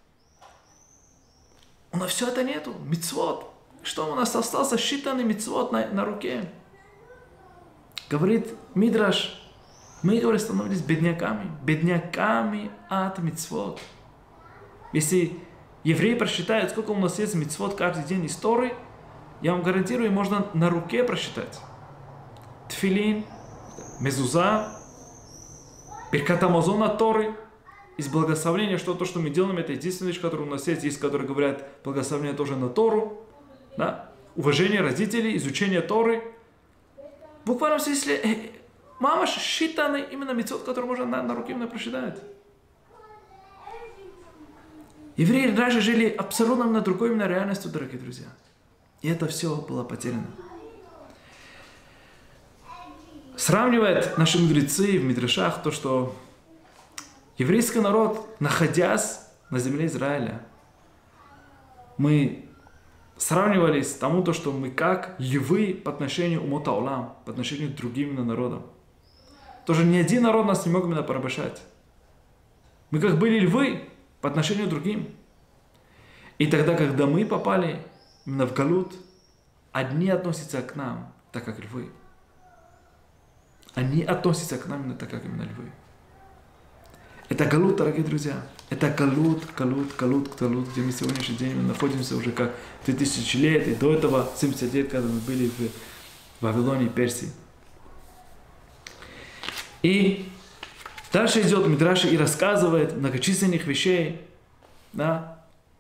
У нас все это нету. Мицвот. Что у нас остался? Считанный мицвот на руке. Говорит Мидраш, мы, говорит, становились бедняками от мицвот. Если евреи просчитают, сколько у нас есть мицвот каждый день из Торы, я вам гарантирую, можно на руке просчитать. Тфилин, мезуза, Биркат Амазон от Торы, из благословения, что то, что мы делаем, это единственная вещь, которая у нас есть, которые говорят благословение тоже на Тору, да? Уважение родителей, изучение Торы. Буквально, если мама считанный именно мицвот, который можно на руке именно просчитать. Евреи раньше жили абсолютно на другой именно реальностью, дорогие друзья. И это все было потеряно. Сравнивают наши мудрецы в Мидрашах то, что еврейский народ, находясь на земле Израиля, мы сравнивали с тому, что мы как львы по отношению умот аолам, по отношению к другим народам. Тоже ни один народ нас не мог именно порабощать. Мы как были львы по отношению к другим. И тогда, когда мы попали именно в галут, одни относятся к нам так, как львы. Они относятся к нам именно так, как именно львы. Это галут, дорогие друзья. Это галут, где мы сегодняшний день находимся уже как 2000 лет, и до этого 70 лет, когда мы были в Вавилоне и Персии. И дальше идет Мидраш и рассказывает многочисленных вещей, да?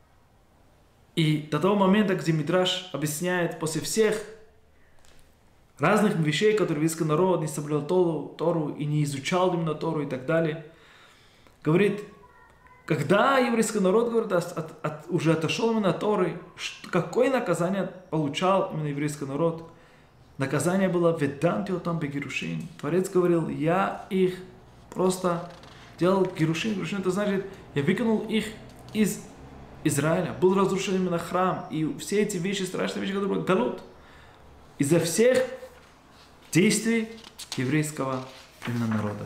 И до того момента, где Мидраш объясняет после всех разных вещей, которые еврейский народ не соблюдал Тору и не изучал именно Тору и так далее, говорит, когда еврейский народ, говорит, уже отошел именно от Торы, какое наказание получал именно еврейский народ? Наказание было «Веданти отам бегирушин». Творец говорил, я их просто делал гирушин. Гирушин это значит, я выкинул их из Израиля. Был разрушен именно храм. И все эти вещи, страшные вещи, которые были галут. Из-за всех действий еврейского именно народа.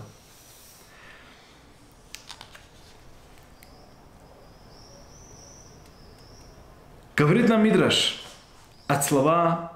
Говорит нам Мидраш от слова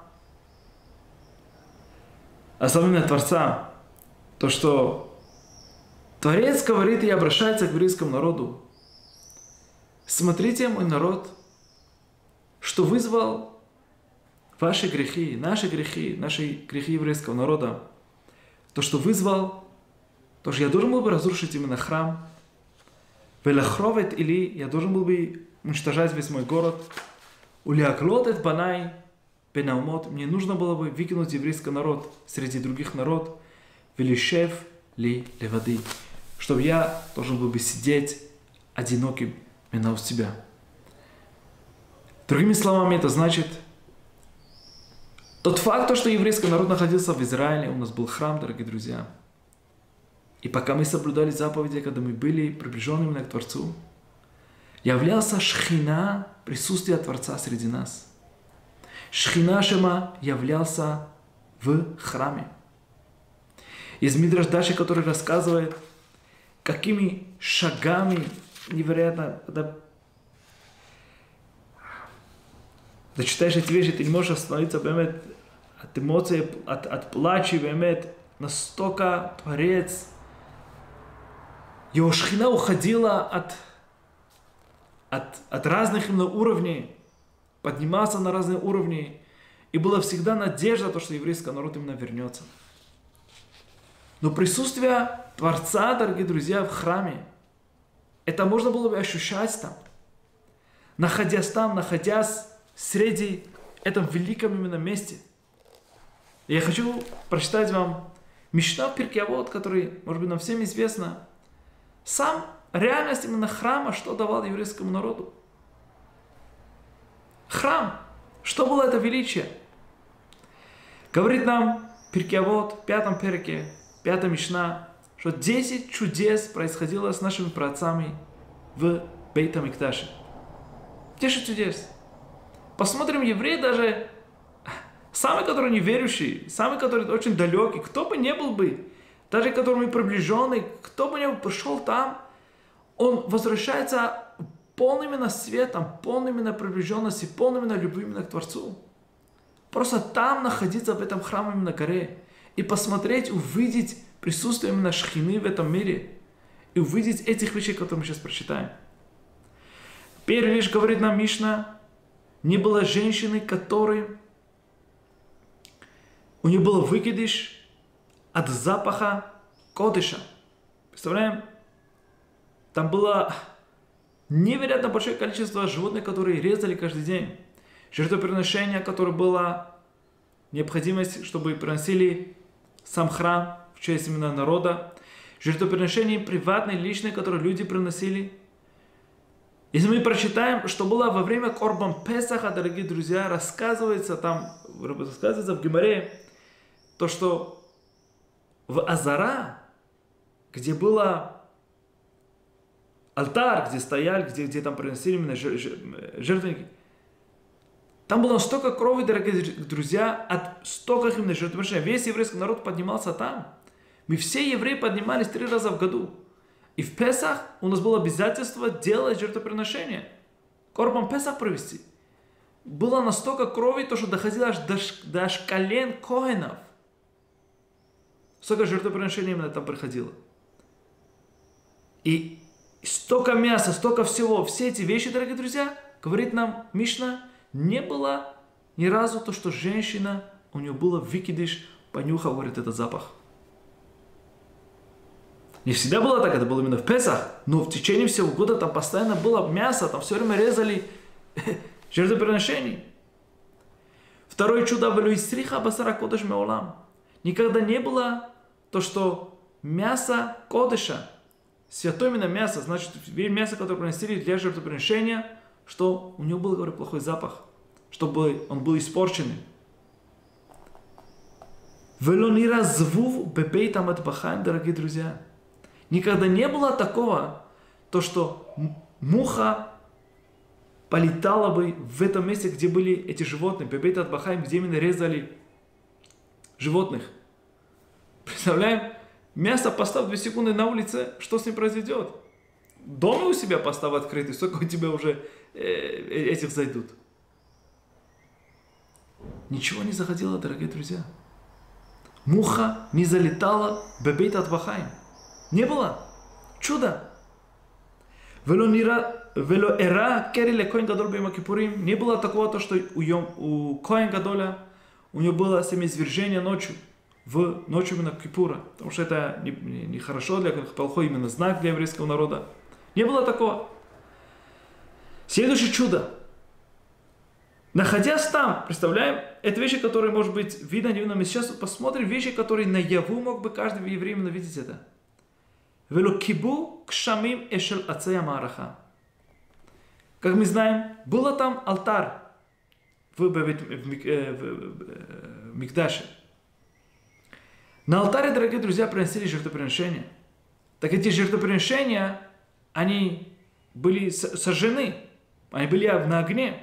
особенно Творца, то, что Творец говорит и обращается к еврейскому народу. Смотрите, мой народ, что вызвал ваши грехи, наши грехи еврейского народа, то, что вызвал, то, что я должен был бы разрушить именно храм, велахровет или я должен был бы уничтожать весь мой город, улиаклотет банай пенаумот, мне нужно было бы выкинуть еврейский народ среди других народ, велишев ли левады, чтобы я должен был бы сидеть одиноким именно у себя. Другими словами, это значит, тот факт, что еврейский народ находился в Израиле, у нас был храм, дорогие друзья, и пока мы соблюдали заповеди, когда мы были приближенными к Творцу, являлся шхина, присутствие Творца среди нас. Шхина Шема являлся в храме. Из Мидраш Даши, который рассказывает, какими шагами невероятно, когда читаешь эти вещи, ты не можешь остановиться от эмоций, от плача, настолько Творец, его шхина уходила от разных именно уровней, поднимался на разные уровни, и была всегда надежда, что еврейский народ именно вернется. Но присутствие Творца, дорогие друзья, в храме, это можно было бы ощущать там, находясь среди этом великом именно месте. И я хочу прочитать вам Мишна Пиркей Авот, который, может быть, нам всем известно, сам реальность именно храма, что давал еврейскому народу. Храм, что было это величие? Говорит нам Пиркей Авот, в 5 перке, 5 Мишна, что 10 чудес происходило с нашими праотцами в Бейт ха-Микдаше. 10 чудес. Посмотрим, евреи даже, самый, который неверующий, самый, который очень далекий, кто бы ни был бы, даже который приближенный, кто бы ни пришел там, он возвращается полным именно светом, полным именно приближенности, полным именно любви именно к Творцу. Просто там находиться в этом храме именно горе и посмотреть, увидеть присутствие именно шхины в этом мире и увидеть этих вещей, которые мы сейчас прочитаем. Первая вещь, говорит нам Мишна, не было женщины, которой у нее был выкидыш от запаха кодыша. Представляем? Там было невероятно большое количество животных, которые резали каждый день. Жертвоприношение, которое было необходимость, чтобы приносили сам храм в честь именно народа. Жертвоприношение приватное, личное, которое люди приносили. Если мы прочитаем, что было во время Корбан Песаха, дорогие друзья, рассказывается в Гемаре, то, что в Азара, где был алтарь, где стояли, где там приносили именно жертвенники, там было столько крови, дорогие друзья, от столько именно жертвоприношений. Весь еврейский народ поднимался там. Мы все евреи поднимались 3 раза в году. И в Песах у нас было обязательство делать жертвоприношение. Корбан Песах провести. Было настолько крови, то, что доходило аж до колен коэнов. Столько жертвоприношений именно там приходило. И столько мяса, столько всего. Все эти вещи, дорогие друзья, говорит нам Мишна, не было ни разу то, что женщина, у нее было викидыш, понюхал, говорит, этот запах. Не всегда было так, это было именно в Песах, но в течение всего года там постоянно было мясо, там все время резали жертвоприношений. Второе чудо, никогда не было то, что мясо кодыша, святое именно мясо, значит, мясо, которое приносили для жертвоприношения, что у него был, говорю, плохой запах, чтобы он был испорченный. Дорогие друзья, никогда не было такого, то, что муха полетала бы в этом месте, где были эти животные, бебейт ат-бахаим, где именно резали животных. Представляем, мясо поставь 2 секунды на улице, что с ним произойдет? Дома у себя поставь открытый, сколько у тебя уже этих зайдут. Ничего не заходило, дорогие друзья. Муха не залетала бебейт ат-бахаим. Не было. Чудо. вело эра кериле коэн гадоль бейма кипурим. Не было такого, то, что у коэн гадоля у него было семяизвержение ночью именно Кипура, потому что это не хорошо для плохой именно знак для еврейского народа. Не было такого. Следующее чудо. Находясь там, представляем, это вещи, которые, может быть, видно, не видно. Мы сейчас посмотрим вещи, которые наяву мог бы каждый еврей именно видеть это. Велокибу кшамим эшел ацея мараха. Как мы знаем, было там алтарь в Микдаше. На алтаре, дорогие друзья, приносили жертвоприношения. Так эти жертвоприношения, они были сожжены, они были на огне.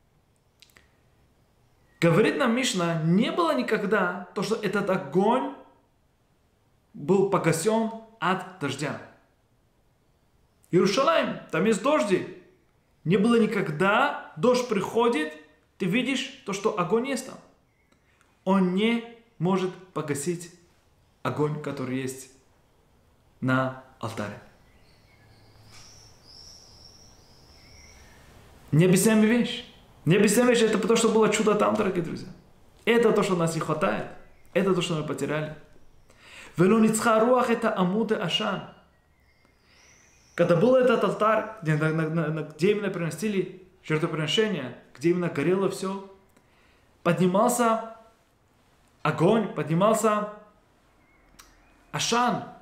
Говорит нам Мишна, не было никогда то, что этот огонь был погасен от дождя. Иерусалим, там есть дожди. Не было никогда, дождь приходит, ты видишь то, что огонь есть там. Он не может погасить огонь, который есть на алтаре. Необъяснимая вещь. Необъяснимая вещь, это потому, что было чудо там, дорогие друзья. Это то, что у нас не хватает. Это то, что мы потеряли. Вело ницха руах это амуде ашан. Когда был этот алтарь, где именно приносили жертвоприношения, где именно горело все, поднимался огонь, поднимался ашан.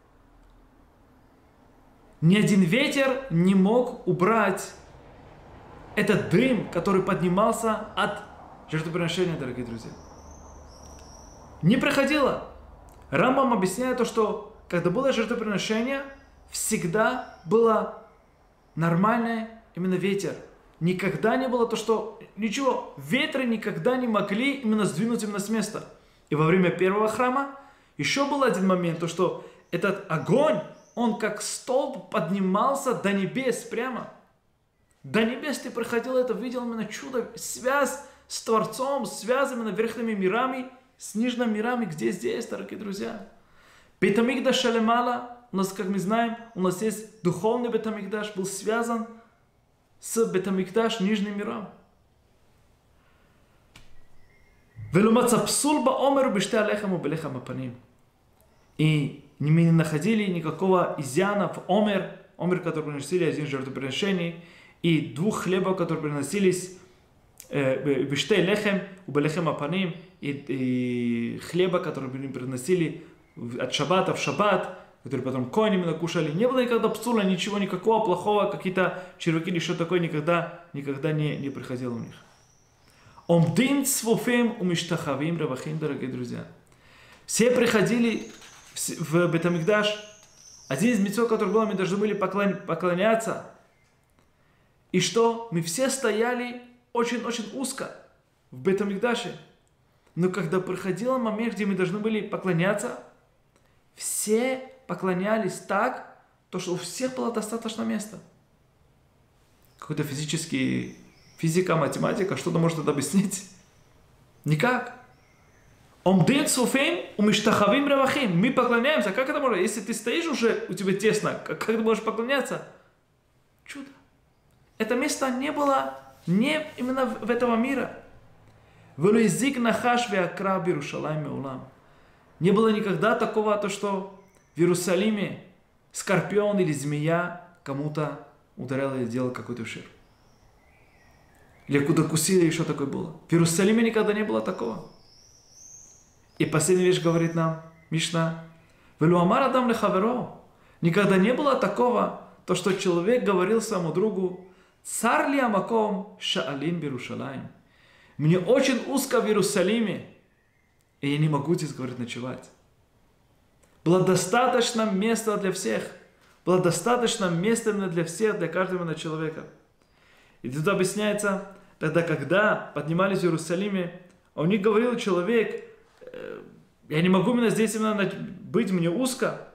Ни один ветер не мог убрать этот дым, который поднимался от жертвоприношения, дорогие друзья. Не проходило. Рамбам объясняет то, что когда было жертвоприношение, всегда было нормальный именно ветер. Никогда не было то, что ничего, ветры никогда не могли именно сдвинуть именно с места. И во время первого храма еще был один момент, то, что этот огонь, он как столб поднимался до небес прямо. До небес ты проходил это, видел именно чудо, связь с Творцом, связь именно верхними мирами, с нижними мирами, где здесь, дорогие друзья. Бет-Амикдаш шалемала, у нас, как мы знаем, у нас есть духовный Бет-Амикдаш, был связан с Бет-Амикдаш, нижним миром. И мы не находили никакого изъяна в омер, который приносили один жертвоприношений, и двух хлебов, которые приносились бештей лехем, убелехем апаним, и хлеба, которые приносили от шаббата в шаббат, которые потом коэни именно кушали. Не было никогда псула, ничего, никакого плохого, какие-то червяки или что такое никогда не приходило у них. Омдин цвуфим умиштахавим ревахим, дорогие друзья. Все приходили в Бет-Амикдаш. Один из мицвот, который был, мы должны были поклоняться. И что? Мы все стояли очень-очень узко в Бет-Амикдаше. Но когда приходил момент, где мы должны были поклоняться, все поклонялись так, то что у всех было достаточно места. Какой-то физика, математика, что-то может это объяснить? Никак. Омдин суфейм умиштахавим ревахим. Мы поклоняемся. Как это можно? Если ты стоишь уже, у тебя тесно, как ты можешь поклоняться? Чудо. Это место не было не именно в этого мира. Не было никогда такого, то, что в Иерусалиме скорпион или змея кому-то ударяла или делала какой-то ущерб. Или куда кусили, и что такое было. В Иерусалиме никогда не было такого. И последняя вещь говорит нам Мишна. Никогда не было такого, то, что человек говорил своему другу: «Цар ли амаком шаалин бирушалаим». Мне очень узко в Иерусалиме, и я не могу здесь, говорит, ночевать. Было достаточно места для всех. Было достаточно места для всех, для каждого человека. И тут объясняется, тогда, когда поднимались в Иерусалиме, он не говорил человек: я не могу именно здесь именно быть, мне узко.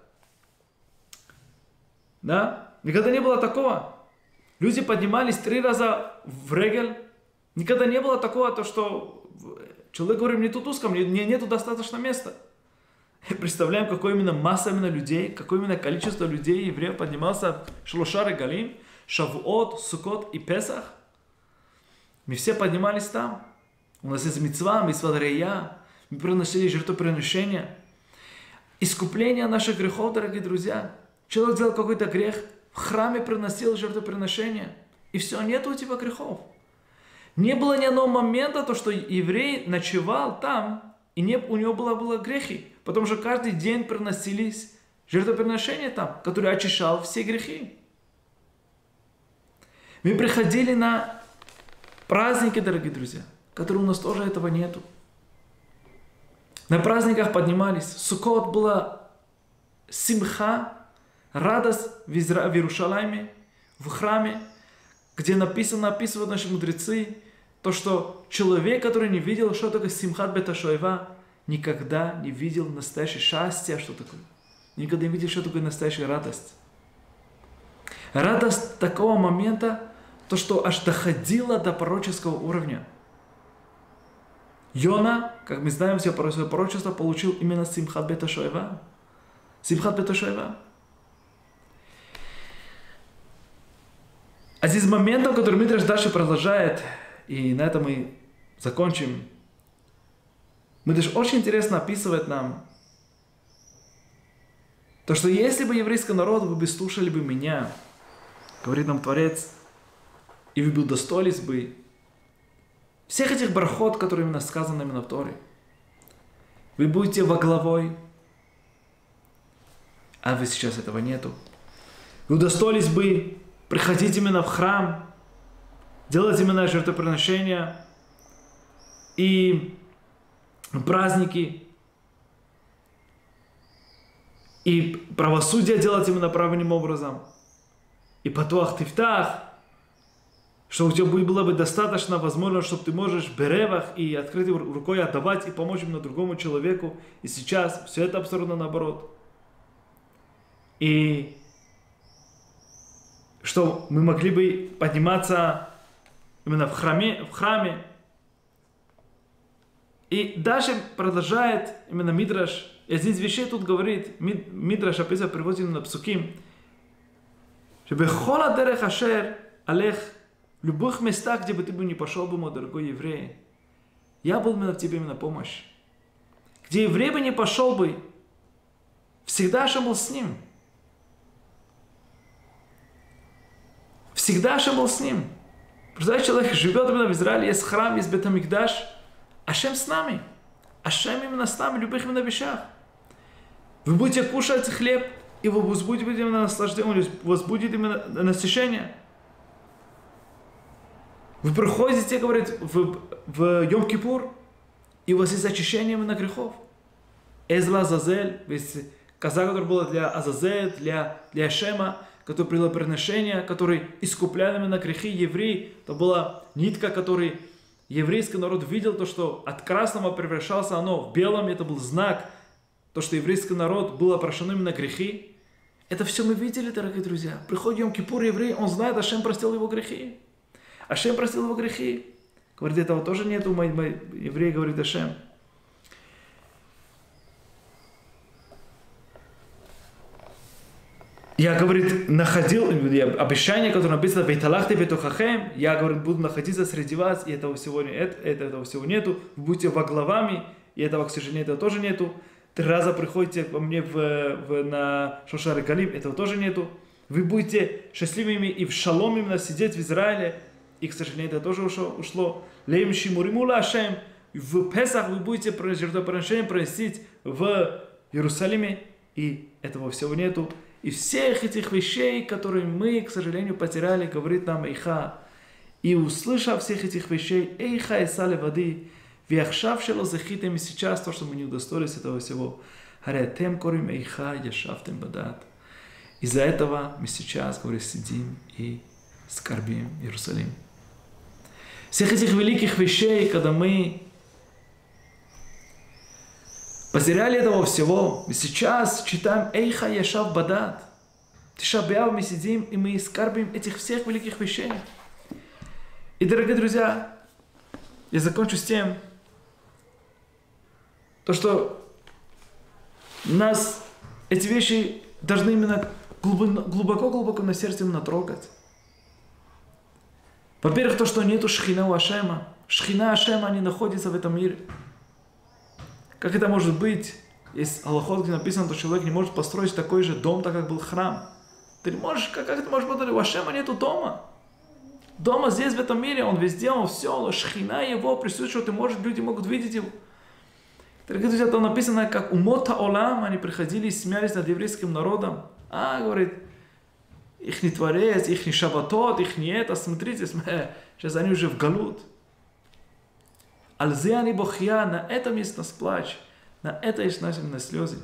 Да? Никогда не было такого. Люди поднимались 3 раза в регель. Никогда не было такого, то, что человек говорит: мне тут узко, мне нету достаточно места. И представляем, какое именно масса именно людей, какое именно количество людей, евреев поднимался в Шлоша регалим. Шавуот, Суккот и Песах, мы все поднимались там. У нас есть мицва Рея, мы приносили жертвоприношения. Искупление наших грехов, дорогие друзья. Человек сделал какой-то грех, в храме приносил жертвоприношение, и все, нет у тебя грехов. Не было ни одного момента, то, что еврей ночевал там, и у него было грехи, потому что каждый день приносились жертвоприношения там, которые очищал все грехи. Мы приходили на праздники, дорогие друзья, которые у нас тоже этого нету. На праздниках поднимались. Суккот была симха, радость в Иерусалиме, в храме, где описывают наши мудрецы, то, что человек, который не видел, что такое симхат бет ха-шоева, никогда не видел настоящее счастье, что такое. Никогда не видел, что такое настоящая радость. Радость такого момента, то, что аж доходило до пророческого уровня. Йона, как мы знаем, все свое пророчество получил именно симхат бет ха-шоева. Симхат бет ха-шоева. А здесь моментом, который Мидраш дальше продолжает, и на этом мы закончим. Мидраш очень интересно описывает нам то, что если бы еврейский народ, вы бы слушали бы меня, говорит нам Творец, и вы бы удостоились бы всех этих брахот, которые именно сказаны именно в Торе. Вы будете во главой, а вы сейчас этого нету. Вы удостоились бы приходить именно в храм, делать именно жертвоприношения и праздники, и правосудие делать именно правильным образом, и патуах тифтах, что у тебя было бы достаточно возможно, чтобы ты можешь в беревах и открытой рукой отдавать и помочь именно другому человеку. И сейчас все это абсолютно наоборот. И что мы могли бы подниматься именно в храме. И дальше продолжает именно Мидраш. И здесь вещей тут говорит, Мидраш описывает, приводит именно псуким, что бехола дерех ашер алех, в любых местах, где бы ты не пошел бы, мой дорогой еврей, я был именно в тебе именно помощь. Где еврей бы не пошел бы, всегда Ашем был с ним. Всегда Ашем был с ним. Представляете, человек живет именно в Израиле, есть храм, есть Бет-Амикдаш. Ашем с нами. Ашем именно с нами в любых именно вещах. Вы будете кушать хлеб, и вы будете именно наслаждение, у вас будет именно насыщение. Вы приходите, говорит, в Йом-Кипур, и у вас есть очищение именно грехов. Эзла Азазель, коза, которая была для Азазеля, для Ашема, который принял приношение, который искуплял именно грехи евреев. Это была нитка, которую еврейский народ видел, то, что от красного превращался оно в белом, это был знак, то, что еврейский народ был прощен именно грехи. Это все мы видели, дорогие друзья. Приходит Йом-Кипур, еврей, он знает, Ашем простил его грехи. Ашем простил его грехи. Говорит, этого тоже нету, еврей говорит Ашем. Я, говорит, находил обещание, которое написано «Вейталахте бетухахем», я, говорит, буду находиться среди вас, и этого всего нету. Вы будете во главами, и этого, к сожалению, этого тоже нету. 3 раза приходите ко мне на Шошар и Галим, этого тоже нету. Вы будете счастливыми и в шалом именно сидеть в Израиле, и, к сожалению, это тоже ушло. «Леем шимуримула Ашем», в Песах вы будете жертвоприношение приносить в Иерусалиме, и этого всего нету. И всех этих вещей, которые мы, к сожалению, потеряли, говорит нам Эйха. И услышав всех этих вещей, Эйха Исале воды, вяхшавшело захитем, и сейчас то, что мы не удостоились этого всего. Харетем корим Эйха, яшавтем бадат. Из-за этого мы сейчас, говорит, сидим и скорбим Иерусалим. Всех этих великих вещей, когда мы потеряли этого всего, и сейчас читаем Эйха Яшав Бадат. Тиша Б'Ав, мы сидим и мы скорбим этих всех великих вещей. И, дорогие друзья, я закончу с тем, то, что нас эти вещи должны именно глубоко-глубоко на сердце именно трогать. Во-первых, то, что нету шхина у Ашема. Шхина Ашема не находится в этом мире. Как это может быть? Есть аллахот, где написано, что человек не может построить такой же дом, так как был храм. Ты не можешь, как это может быть? У Ашема нету дома. Дома здесь, в этом мире, он везде, он все, шхина его присутствует, люди могут видеть его. Дорогие друзья, там написано, как умота олам, они приходили и смеялись над еврейским народом. Говорит, их не творец, их не шабатот, их не это, смотрите, сейчас они уже в галут. Альзе они бохья, на этом есть нас плач, на это есть наши именно слезы.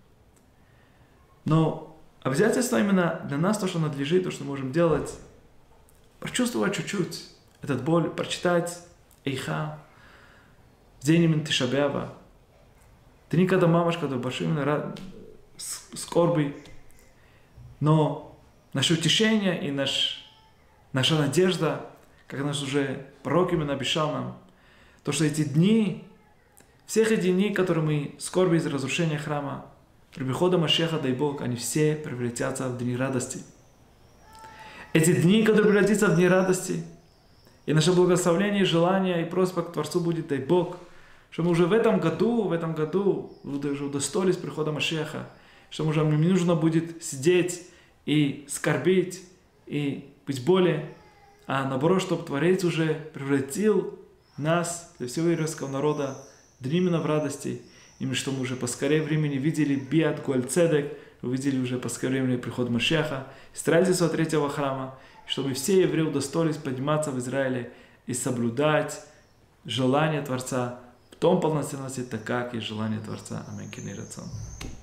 Но обязательство именно для нас, то, что надлежит, то, что мы можем делать, прочувствовать чуть-чуть этот боль, прочитать Эйха, в день именно Тиша б'Ава. Ты никогда мамашка, когда большой именно скорби, но наше утешение и наша надежда, как наш уже пророк именно обещал нам, то, что эти дни, всех эти дни, которые мы скорби из разрушения храма, при приходе Машеха, дай Бог, они все превратятся в дни радости. Эти дни, которые превратятся в дни радости, и наше благословение, желание и просьба к Творцу будет, дай Бог, что мы уже в этом году уже удостоились прихода Машеха, что уже не нужно будет сидеть и скорбить, и быть более, а наоборот, чтобы Творец уже превратил нас, для всего еврейского народа, именно в радости, именно что мы уже поскорее времени видели биат гуаль цедек, увидели уже поскорее времени приход Машеха, строительство третьего храма, чтобы все евреи удостоились подниматься в Израиле и соблюдать желание Творца в том полноценности, так как и желание Творца. Аминь.